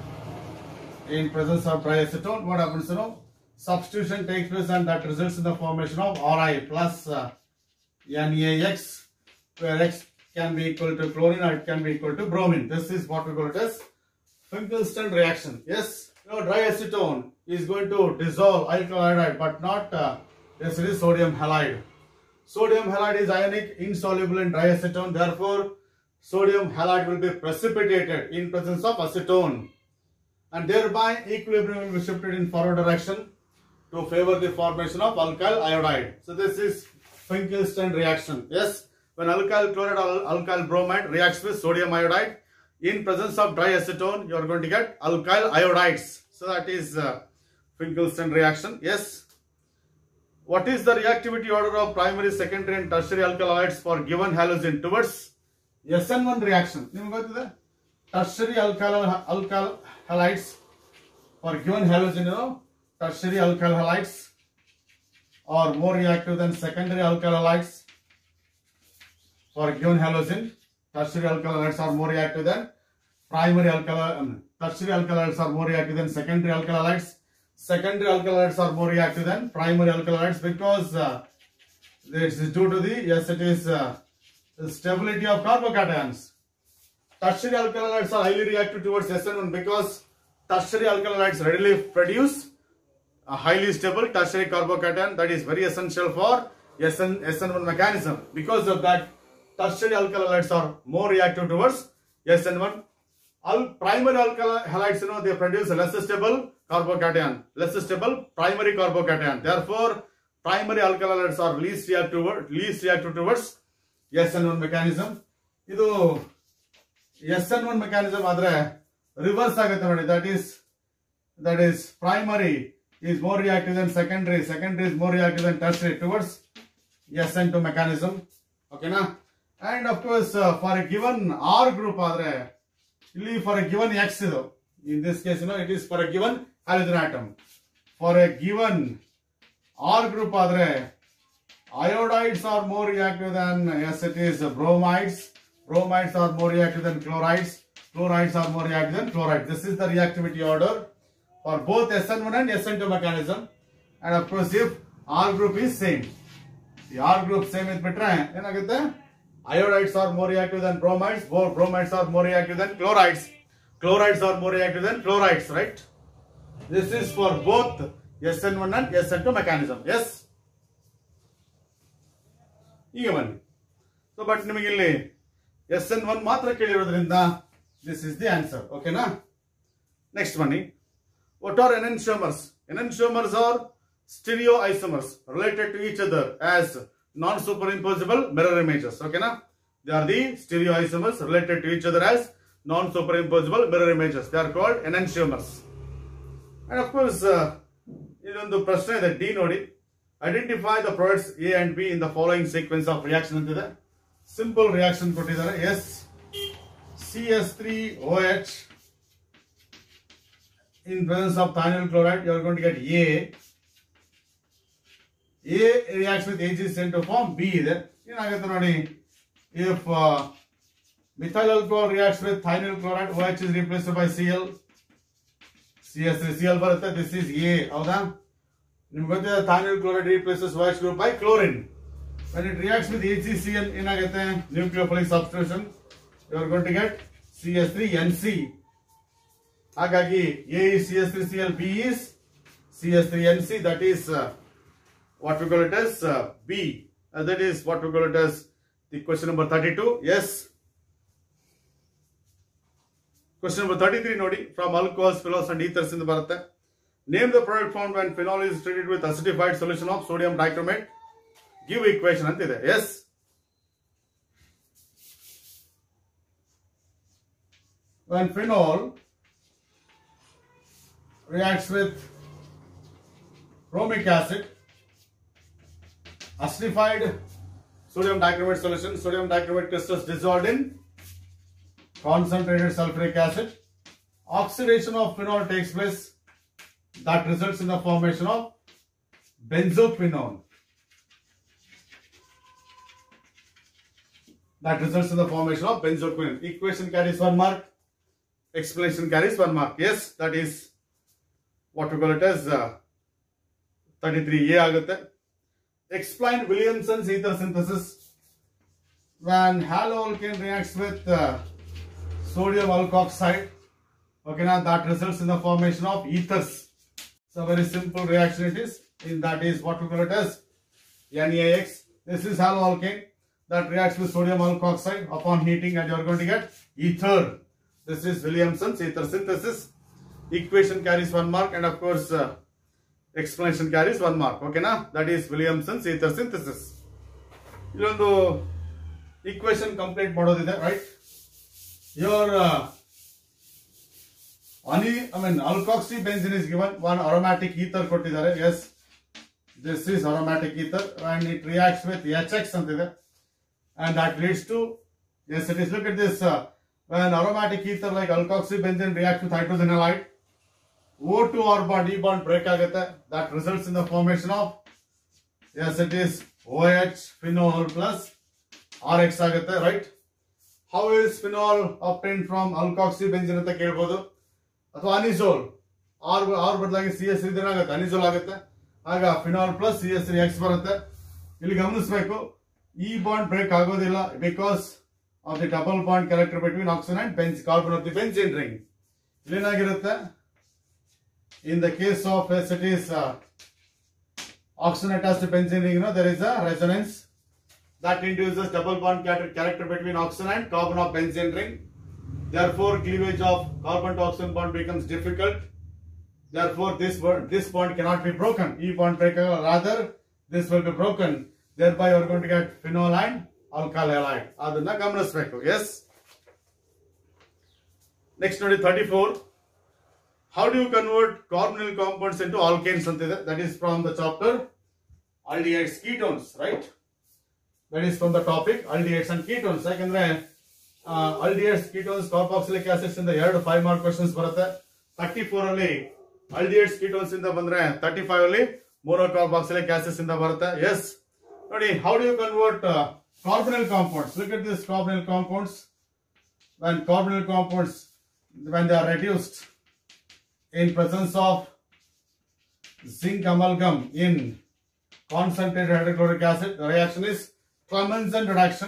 in presence of dry acetone, what happens? Substitution takes place and that results in the formation of Ri plus NaX, where X can be equal to chlorine or it can be equal to bromine. This is what we call it as Finkelstein reaction. Yes, dry acetone is going to dissolve alkyl iodide, but not yes, it is sodium halide. Sodium halide is ionic, insoluble in dry acetone. Therefore, sodium halide will be precipitated in presence of acetone, and thereby equilibrium will be shifted in forward direction to favor the formation of alkyl iodide. So this is Finkelstein reaction. Yes, when alkyl chloride or alkyl bromide reacts with sodium iodide in presence of dry acetone, you are going to get alkyl iodides. So that is Finkelstein reaction. Yes. What is the reactivity order of primary, secondary and tertiary alkyl halides for given halogen towards SN1 reaction? Tertiary alkyl halides for given halogen, tertiary alkyl halides are more reactive than secondary alkyl halides for given halogen. Tertiary alkyl halides are more reactive than primary alkyl. Tertiary alkyl halides are more reactive than secondary alkyl halides. Secondary alkyl halides are more reactive than primary alkyl halides because this is due to the, yes, it is stability of carbocations. Tertiary alkyl halides are highly reactive towards SN1 because tertiary alkyl halides readily produce a highly stable tertiary carbocation that is very essential for SN1 mechanism. Because of that, tertiary alkyl halides are more reactive towards SN1. Primary alkyl halides, they produce less stable carbocation, less stable primary carbocation. Therefore, primary alkyl halides are least reactive towards SN1 mechanism. Idu SN1 mechanism adre reverse agutte nodi. That is primary is more reactive than secondary. Secondary is more reactive than tertiary towards SN2 mechanism. Okay na? And of course, for a given R group adre, for a given X, in this case, it is for a given halogen atom. For a given R group adre, iodides are more reactive than, yes, it is bromides. Bromides are more reactive than chlorides. Chlorides are more reactive than chlorides. This is the reactivity order for both SN1 and SN2 mechanism. And of course, if R group is same, the R group same is better. Iodides are more reactive than bromides. Bromides are more reactive than chlorides. Chlorides are more reactive than chlorides, right? This is for both SN1 and SN2 mechanism. Yes. ಹೀಗೆ ಬನ್ನಿ. So but ನಿಮಗೆ ಇಲ್ಲಿ SN1 ಮಾತ್ರ ಕೇಳಿರೋದ್ರಿಂದ this is the answer. ಓಕೆನಾ? Next ಬನ್ನಿ. What are enantiomers? Enantiomers are stereoisomers related to each other as non-superimposable mirror images. Okay, na? They are the stereoisomers related to each other as non-superimposable mirror images. They are called enantiomers. And of course, ಇದೊಂದು ಪ್ರಶ್ನೆ ಇದೆ, D ನೋಡಿ. Identify the products A and B in the following sequence of reaction ಅಂತಿದೆ. Simple reaction ಕೊಟ್ಟಿದ್ದಾರೆ. S CS3OH in presence of thionyl chloride, you are going to get A reacts with AgCN to form B ಇದೆ. ಏನಾಗುತ್ತೆ ನೋಡಿ, if methyl alcohol reacts with thionyl chloride, OH is replaced by Cl, CS3Cl ಬರುತ್ತೆ. This is A. ಹೌದಾ? ನಿಮ್ಗೆ ಗೊತ್ತಿದೆ, thionyl chloride replaces OH group by chlorine. When it reacts with AgCN, ಏನಾಗುತ್ತೆ, nucleophilic substitution, you are going to get CS3NC. ಹಾಗಾಗಿ A is CS3Cl, B is CS3NC. That is what we call it as B. That is what we call it as the question number 32. Yes. Question number 33 ನೋಡಿ. From alcohols, phenols and ethers ಇಂದ ಬರುತ್ತೆ. Name the product formed when phenol is treated with acidified solution of sodium dichromate. Give equation ಅಂತಿದೆ. Yes. When phenol reacts with bromic acid, acidified sodium dichromate solution, sodium dichromate crystals dissolved in concentrated sulfuric acid, oxidation of phenol takes place that results in the formation of benzoquinone. Equation carries 1 mark. Explanation carries 1 mark. Yes, that is what we call it as 33A ಆಗುತ್ತೆ. Explain Williamson's ether synthesis. When haloalkane reacts with sodium alkoxide, okay, now that results in the formation of ethers. So very simple reaction it is. And that is what we call it as NaX. This is haloalkane that reacts with sodium alkoxide. Upon heating, and you are going to get ether. This is Williamson's ether synthesis. Equation carries 1 mark, and of course explanation carries 1 mark. Okay, na? That is Williamson's ether synthesis. Illondu equation complete mododide, right? Your alkoxybenzene is given. One aromatic ether kottidare. Yes, this is aromatic ether, and it reacts with HX antide, and that leads to, yes, it is. Look at this. When aromatic ether like alkoxybenzene reacts with hydrogen halide, O2R bond, E bond break agate. That results in the formation of, yes, it is OH phenol plus RX agate, right? How is phenol obtained from alkoxybenzene anta kelbodu, ಅಥವಾ ಅನಿಸೋಲ್. R ಬದಲಾಗಿ CS3 ಏನಾಗುತ್ತೆ, ಅನಿಸೋಲ್ ಆಗುತ್ತೆ. ಆಗ phenol plus CS3X ಬರುತ್ತೆ. ಇಲ್ಲಿ ಗಮನಿಸಬೇಕು, ಈ bond break ಆಗೋದಿಲ್ಲ because of the double bond character between oxygen and carbon of the benzene ring. ಇಲ್ಲೇನಾಗಿರುತ್ತೆ, in the case of it is oxygen attached to benzene ring, there is a resonance that induces double bond character between oxygen and carbon of benzene ring. Therefore, cleavage of carbon to oxygen bond becomes difficult. Therefore, this bond cannot be broken. E bond breaker, rather this will be broken. Thereby, you are going to get phenol and alkyl halide. Adana gamanisbeku. Yes. Next, 34. How do you convert carbonyl compounds into alkanes? That is from the chapter aldehydes ketones, right? That is from the topic aldehydes and ketones. Yakandre aldehydes ketones carboxylic acids in the 5 mark questions barutte. 34 alli aldehydes ketones inda bandre 35 alli monocarboxylic acids inda barutte. Yes, nodi, how do you convert carbonyl compounds? Look at this carbonyl compounds. When carbonyl compounds, when they are reduced in presence of zinc amalgam in concentrated hydrochloric acid, the reaction is Clemmensen reduction.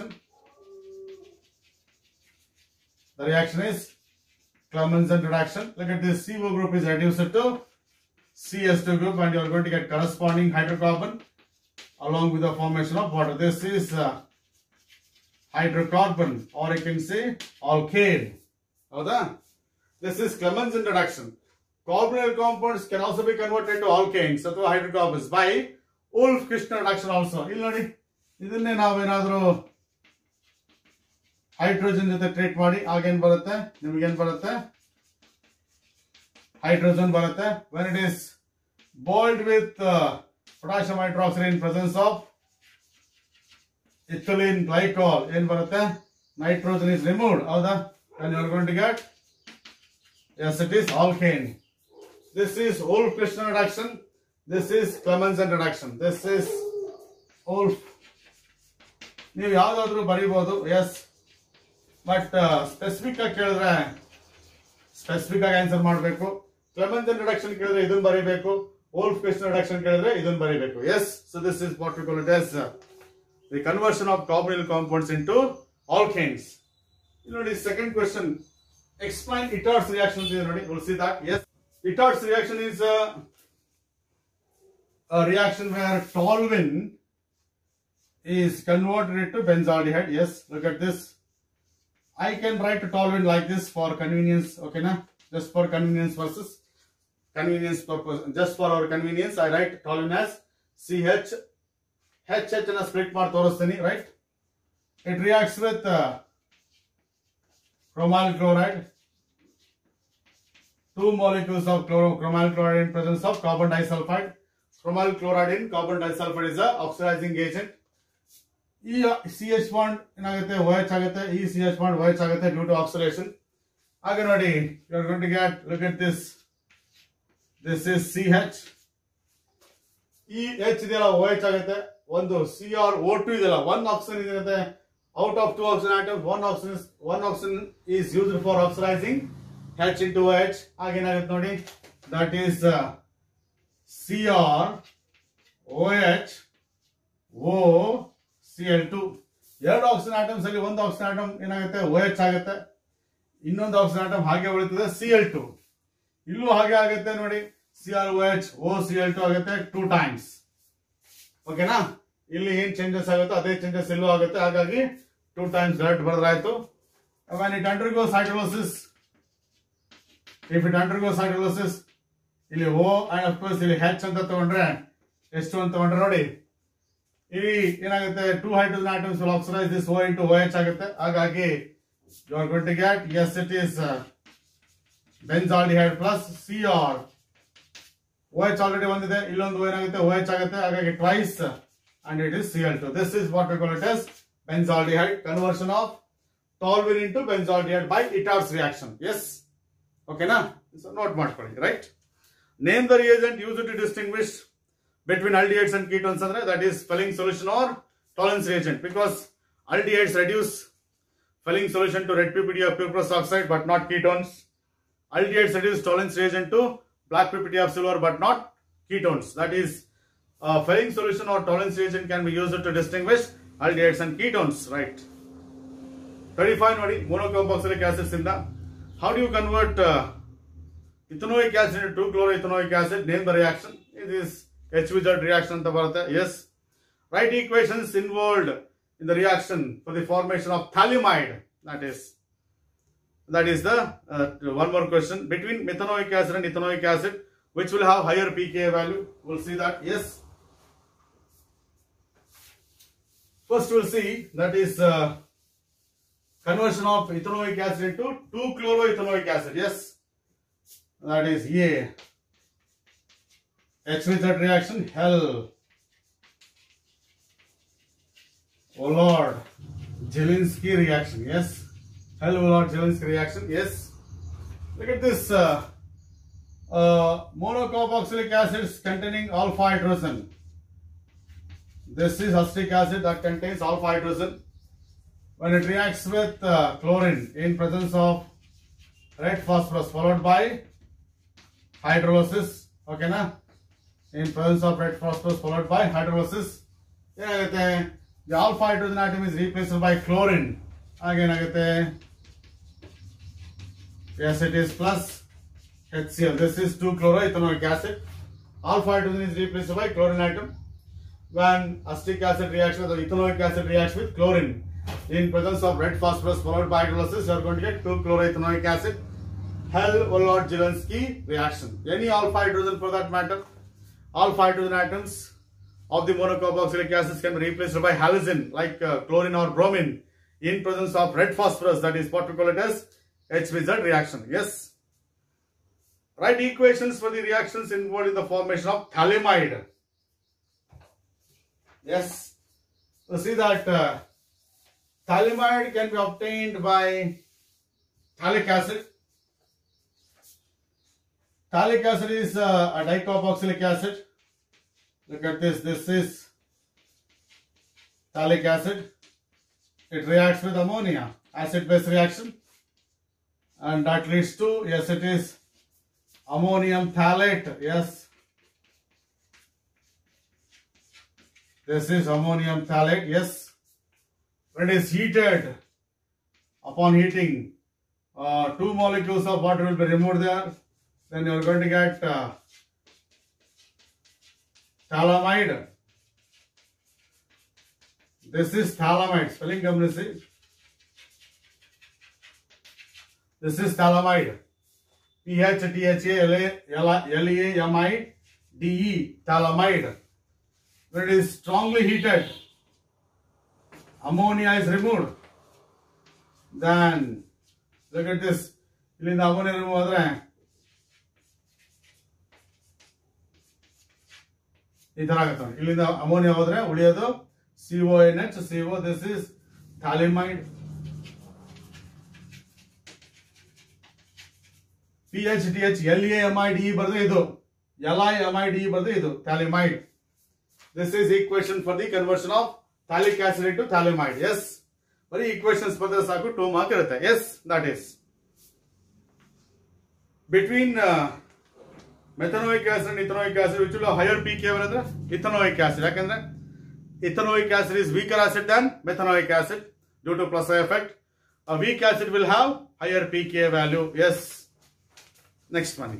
The reaction is Clemmensen reduction. Look at this, CO group is reduced to CS2 group, and you are going to get corresponding hydrocarbon. along with the formation of water. This is hydrocarbon, or you can say alkane. This is Clemens introduction. Carbonyl compounds can also be converted to alkanes or hydrocarbons by Wolff-Kishner reduction also. ಇದನ್ನೇ ನಾವೇನಾದರೂ hydrogen ಜೊತೆ treat ಮಾಡಿ ಆಗೇನ್ ಬರುತ್ತೆ, ನಿಮಗೇನ್ ಬರುತ್ತೆ, hydrogen ಬರುತ್ತೆ. When it is boiled with potassium hydroxide in presence of ethylene glycol, ಏನ್ ಬರುತ್ತೆ, nitrogen is removed. ಹೌದಾ? And you are going to get, yes, it is alkane. This is Wolff-Kishner reduction. This is Clemens reduction. This is Wolff. ನೀವು ಯಾವ್ದಾದ್ರು ಬರೀಬಹುದು, S, but specific ಆಗಿ ಕೇಳಿದ್ರೆ specific ಆಗಿ answer ಮಾಡಬೇಕು. Clemens reduction ಕೇಳಿದ್ರೆ ಇದನ್ನ ಬರೀಬೇಕು, Wolff-Kishner reduction ಕೇಳಿದ್ರೆ ಇದನ್ನ ಬರೀಬೇಕು. Yes, so this is what we call it as the conversion of carbonyl compounds into alkanes. ನೋಡಿ second question, explain Itard's reaction ಇದೆ ನೋಡಿ. we'll see that. Yes, Itard's reaction is a reaction where toluene is converted into benzaldehyde. Yes, look at this. I can write toluene like this for convenience, okay na? Just for convenience versus convenience purpose. Just for our convenience, I write toluene as CH. HH na split ಮಾಡಿ ತೋರಿಸ್ತೀನಿ, right? It reacts with chromyl chloride. 2 molecules of chromyl chloride in presence of carbon disulfide. Chromyl chloride in carbon disulfide is a oxidizing agent. ಈ CH bond ಏನಾಗುತ್ತೆ, OH ಆಗುತ್ತೆ. ಈ CH bond OH ಆಗುತ್ತೆ due to oxidation. ಹಾಗೆ ನೋಡಿ, you are going to get, look at this. This is CH. ಈ H ಇದೆಯಲ್ಲ OH ಆಗುತ್ತೆ. ಒಂದು CrO2 ಇದೆಯಲ್ಲ, one oxygen ಇದೆ. Out of 2 oxygen atoms, one oxygen is used for oxidizing H into OH. ಹಾಗೇನಾಗುತ್ತೆ ನೋಡಿ, that is CrOH OCl2. ಎರಡು oxygen atoms ಅಲ್ಲಿ ಒಂದು ಆಕ್ಸಿಜನ್ ಆಟಮ್ ಏನಾಗುತ್ತೆ, OH ಆಗುತ್ತೆ. ಇನ್ನೊಂದು ಆಕ್ಸಿಜನ್ ಆಟಮ್ ಹಾಗೆ ಉಳಿತದೆ, Cl2. ಇಲ್ಲೂ ಹಾಗೆ ಆಗುತ್ತೆ ನೋಡಿ, CrOH OCl2 ಆಗುತ್ತೆ 2 times. ಓಕೆನಾ? ಇಲ್ಲಿ ಏನ್ ಚೇಂಜಸ್ ಆಗುತ್ತೆ ಅದೇ ಚೇಂಜಸ್ ಇಲ್ಲೂ ಆಗುತ್ತೆ. ಹಾಗಾಗಿ 2 times ಡೈರೆಕ್ಟ್ ಬರೆದ್ರಾಯ್ತು. when it undergoes hydrolysis, if it undergoes hydrolysis, ಇಲ್ಲಿ O and of course ಇಲ್ಲಿ H ಅಂತ ತಗೊಂಡ್ರೆ ಎಷ್ಟು ಅಂತ ತಗೊಂಡ್ರೆ ನೋಡಿ, ಇಲ್ಲಿ ಏನಾಗುತ್ತೆ, 2 hydrogen atoms will oxidize this O into OH ಆಗುತ್ತೆ. ಹಾಗಾಗಿ you are going to get, yes, it is benzaldehyde plus Cr. OH already ಒಂದಿದೆ, ಇಲ್ಲೊಂದು ಏನಾಗುತ್ತೆ, OH ಆಗುತ್ತೆ. ಹಾಗಾಗಿ twice and it is Cl2. This is what we call it as benzaldehyde, conversion of toluene into benzaldehyde by Itard's reaction. Yes, okay na? So note ಮಾಡ್ಕೊಳ್ಳಿ, right? Name the reagent used to distinguish between aldehydes and ketones. Andre that is Fehling solution or tolerance reagent, because aldehydes reduce Fehling solution to red PPT of cuprous oxide but not ketones. Aldehydes reduce tolerance reagent to black PPT of silver but not ketones. That is Fehling solution or tolerance reagent can be used to distinguish aldehydes and ketones, right? 35 ನೋಡಿ, monocarboxylic acids ಇಂದ how do you convert ethanoic acid into 2-chloroethanoic acid? Name the reaction. It is HVZ reaction ಅಂತ ಬರುತ್ತೆ. Yes, write equations involved in the reaction for the formation of phthalimide. That is the one more question, between methanoic acid and ethanoic acid, which will have higher pKa value. We'll see that. Yes, first we'll see, that is conversion of ethanoic acid into 2-chloroethanoic acid. Yes, that is A. HVZ reaction, hell, oh Lord, Zielinski reaction. Yes, hell, oh Lord, Zielinski reaction. Yes, look at this monocarboxylic acids containing alpha hydrogen. This is acetic acid that contains alpha hydrogen. When it reacts with chlorine in presence of red phosphorus followed by hydrolysis, okay na? In presence of red phosphorus followed by hydrolysis, the alpha hydrogen atom is replaced by chlorine. Again, yes, it is plus HCl. This is 2-chloroethanoic acid. Alpha hydrogen is replaced by chlorine atom. when acetic acid reaction or ethanoic acid reacts with chlorine. In presence of red phosphorus followed by hydrolysis, you are going to get 2-chloroethanoic acid. Hell-Vollard-Zielinski reaction. Any alpha hydrogen for that matter. Alpha hydrogen atoms of the monocarboxylic acids can be replaced by halogen like chlorine or bromine in presence of red phosphorus, that is what we call it as HVZ reaction. Yes. Write equations for the reactions involved in the formation of phthalimide. Yes. So see that phthalimide can be obtained by phthalic acid. Phthalic acid is a dicarboxylic acid. Look at this. This is phthalic acid. It reacts with ammonia, acid-base reaction, and that leads to, yes, it is ammonium phthalate. Yes, this is ammonium phthalate. Yes, when it is heated, upon heating, 2 molecules of water will be removed there. Then you are going to get phthalimide. This is phthalimide. Spelling gamaninchi. This is phthalimide. PHTHALEAMIDE. Phthalimide. When it is strongly heated, ammonia is removed. Then look at this. Illinda ammonia remove adre ee tara agutte. Illinda ammonia hodre uliyodu CONH, CO. This is phthalimide. PHTHLAMIDE barde idu. LIMIDE barde idu. Phthalimide. This is equation for the conversion of phthalic acid into phthalimide. Yes. Bari equations for the saku 2 mark irutte. Yes, that is. Between methanoic acid and ethanoic acid, which will have higher pKa ಅಂದ್ರೆ ethanoic acid. ಯಾಕಂದ್ರೆ ethanoic acid is weaker acid than methanoic acid due to plus effect. A weak acid will have higher pKa value. Yes. Next one.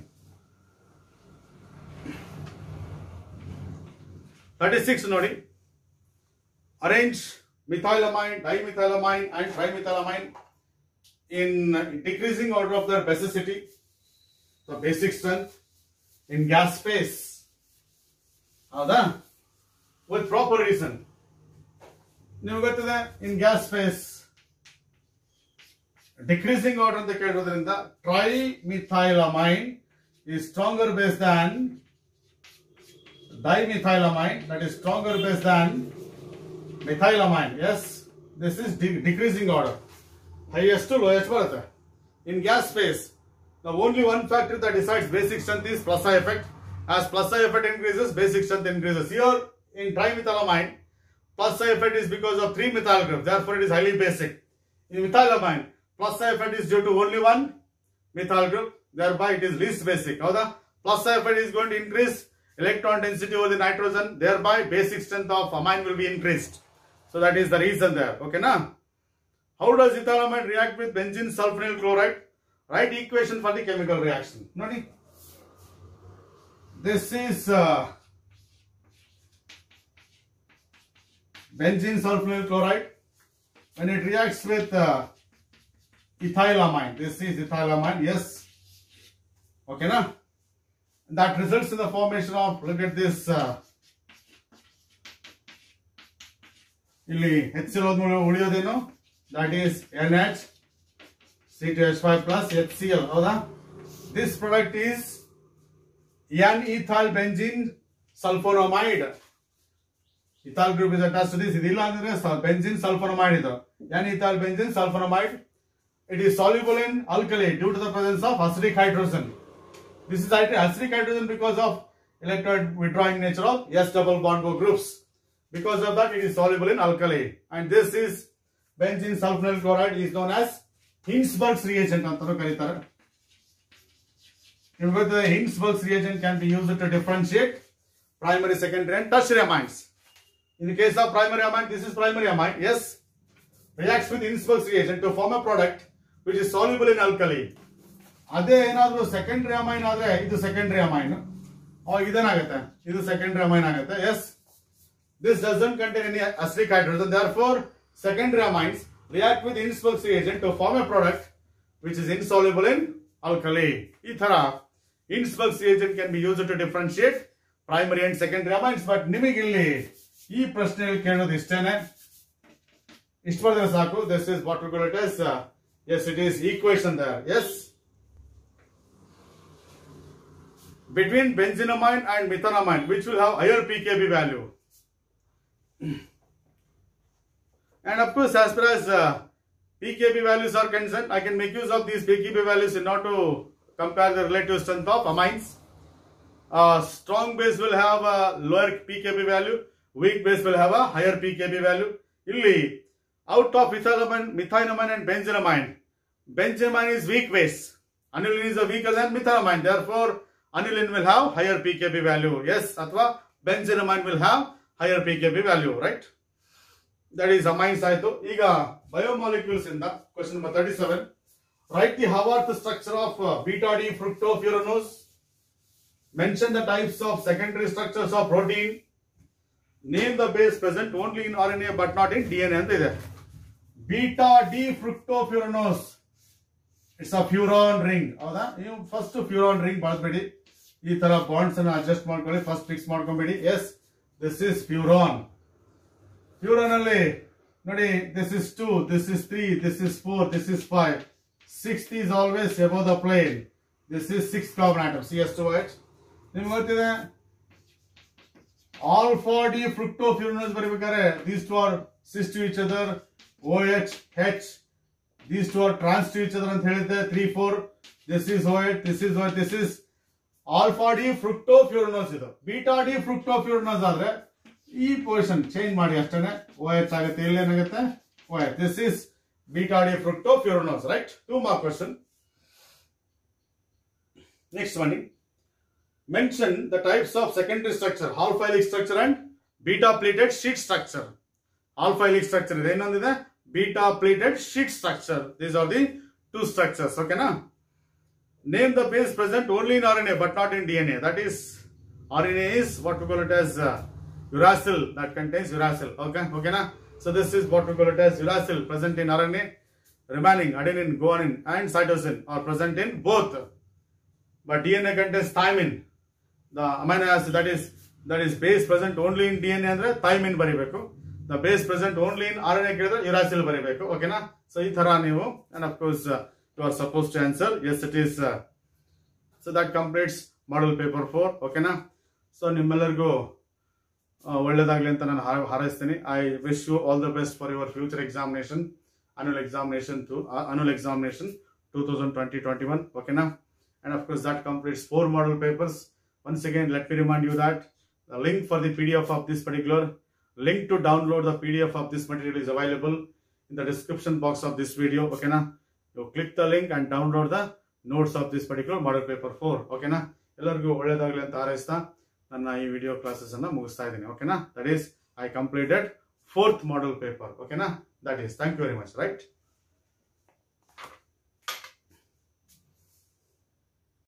36 ನೋಡಿ. Arrange methylamine, dimethylamine and trimethylamine in decreasing order of their basicity, so basic strength, in gas phase. ಹೌದಾ? With proper reason. ನೀವು ಗೊತ್ತಿದೆ in gas phase decreasing order ಅಂತ ಕೇಳೋದ್ರಿಂದ trimethylamine is stronger base than dimethylamine, that is stronger base than methylamine. Yes, this is decreasing order. Highest to lowest ಬರುತ್ತೆ. In gas phase, the only one factor that decides basic strength is plus effect. As plus effect increases, basic strength increases. Here in trimethylamine, plus effect is because of 3 methyl groups, therefore it is highly basic. In methylamine, plus effect is due to only 1 methyl group, thereby it is least basic. Now the plus effect is going to increase electron density over the nitrogen, thereby basic strength of amine will be increased. So that is the reason there. Okay, na? How does ethylamine react with benzene sulfonyl chloride? Write equation for the chemical reaction. Noti. This is benzene sulfonyl chloride. When it reacts with ethylamine, this is ethylamine. Yes. Okay, na? That results in the formation of, look at this, ಇಲ್ಲಿ HCl ಉಳಿಯೋದೇನು, that is NH C2H5 plus HCl. ಹೌದಾ? This product is N-ethyl benzene sulfonamide. Ethyl group is attached to this. ಇದಲ್ಲ ಅಂದ್ರೆ benzene sulfonamide ಇದು. N-ethyl benzene sulfonamide. It is soluble in alkali due to the presence of acidic hydrogen. This is acidic hydrogen because of electron withdrawing nature of S double bond O groups. Because of that, it is soluble in alkali. And this is benzene sulfonyl chloride is known as Hinsberg's reagent. The Hinsberg's reagent can be used to differentiate primary, secondary and tertiary amines. In the case of primary amine, this is primary amine. Yes. Reacts with Hinsberg's reagent to form a product which is soluble in alkali. ಅದೇ ಏನಾದರೂ secondary amine ಆದ್ರೆ ಇದು secondary amine, ಇದೇನಾಗುತ್ತೆ, ಇದು secondary amine ಆಗುತ್ತೆ. Yes, This doesn't contain any acidic hydrogen. Therefore, secondary amines react with Innsbruck's reagent to form a product which is insoluble in alkali. Ithara, Innsbruck's reagent can be used to differentiate primary and secondary amines. But nimigilli, ee prashneli kelodu ishtene. Ishtu bardre saku. This is what we call it as, yes, it is equation there. Yes. Between benzenamine and methenamine, which will have higher pKb value. And of course, as far as pKb values are concerned, I can make use of these pKb values in order to compare the relative strength of amines. Strong base will have a lower pKb value, weak base will have a higher pKb value. Illi, out of methenamine and benzenamine, benzenamine is weak base. Aniline is weaker than methenamine. Therefore, aniline will have higher pKb value. Yes, athwa benzenamine will have higher pKb value, right? That is amines aaytu. Iga biomolecules in the question number 37. Write the Haworth structure of beta D fructofuranose. Mention the types of secondary structures of protein. Name the base present only in RNA but not in DNA anta ide. Beta D fructofuranose. It's a furan ring. Hauda? You first furan ring balsbedi. Ee tara bonds anna adjust ಮಾಡ್ಕೊಳ್ಳಿ. First fix ಮಾಡ್ಕೊಂಬೇಡಿ. Yes, this is furan. Furan alli nodi, this is 2, this is 3, this is 4, this is 5. 6th is always above the plane. This is 6 carbon atom. CS2H. ನಿಮಗೆ ಗೊತ್ತಿದೆ alpha D fructofuranose ಬರಬೇಕಾದ್ರೆ these two are cis to each other. OH, H. These two are trans to each other ಅಂತ ಹೇಳಿದ್ದೆ. 3, 4. This is OH, this is OH, this is alpha D fructofuranose ಇದು. Beta D fructofuranose ಆದ್ರೆ ಈ position change ಮಾಡಿ ಅಷ್ಟೇನೆ. OH ಆಗುತ್ತೆ. ಇಲ್ಲಿ ಏನಾಗುತ್ತೆ? OH. This is beta D fructofuranose, right? 2 mark question. Next one. Mention the types of secondary structure, alpha helix structure and beta pleated sheet structure. Alpha helix structure ಇದೆ, ಇನ್ನೊಂದಿದೆ beta pleated sheet structure. These are the 2 structures. Okay na? Name the base present only in RNA but not in DNA. That is, RNA is what we call it as uracil, that contains uracil. Okay na? So this is what we call it as uracil present in RNA. Remaining adenine, guanine and cytosine are present in both. But DNA contains thymine. The amino acid that is base present only in DNA andre thymine baribeku. The base present only in RNA kedre uracil baribeku. Okay na? So ee thara neevu, and of course you are supposed to answer yes it is. So that completes model paper 4. Okay na? So nimmellargu ಒಳ್ಳೆದಾಗಲಿ ಅಂತ ನಾನು ಹಾರೈಸ್ತೀನಿ. I wish you all the best for your future examination, annual examination 2020-21. Okay na? And of course that completes 4 model papers. Once again, let me remind you that the link for the PDF of this particular link to download the PDF of this material is available in the description box of this video. Okay na? You click the link and download the notes of this particular model paper 4. Okay na? ಎಲ್ಲರಿಗೂ ಒಳ್ಳೆದಾಗಲಿ ಅಂತ ಹಾರೈಸ್ತಾ ನನ್ನ ಈ video classes ಅನ್ನ ಮುಗಿಸ್ತಾ ಇದ್ದೀನಿ. ಓಕೆನಾ? That is I completed 4th model paper. ಓಕೆನಾ? That is thank you very much. Right.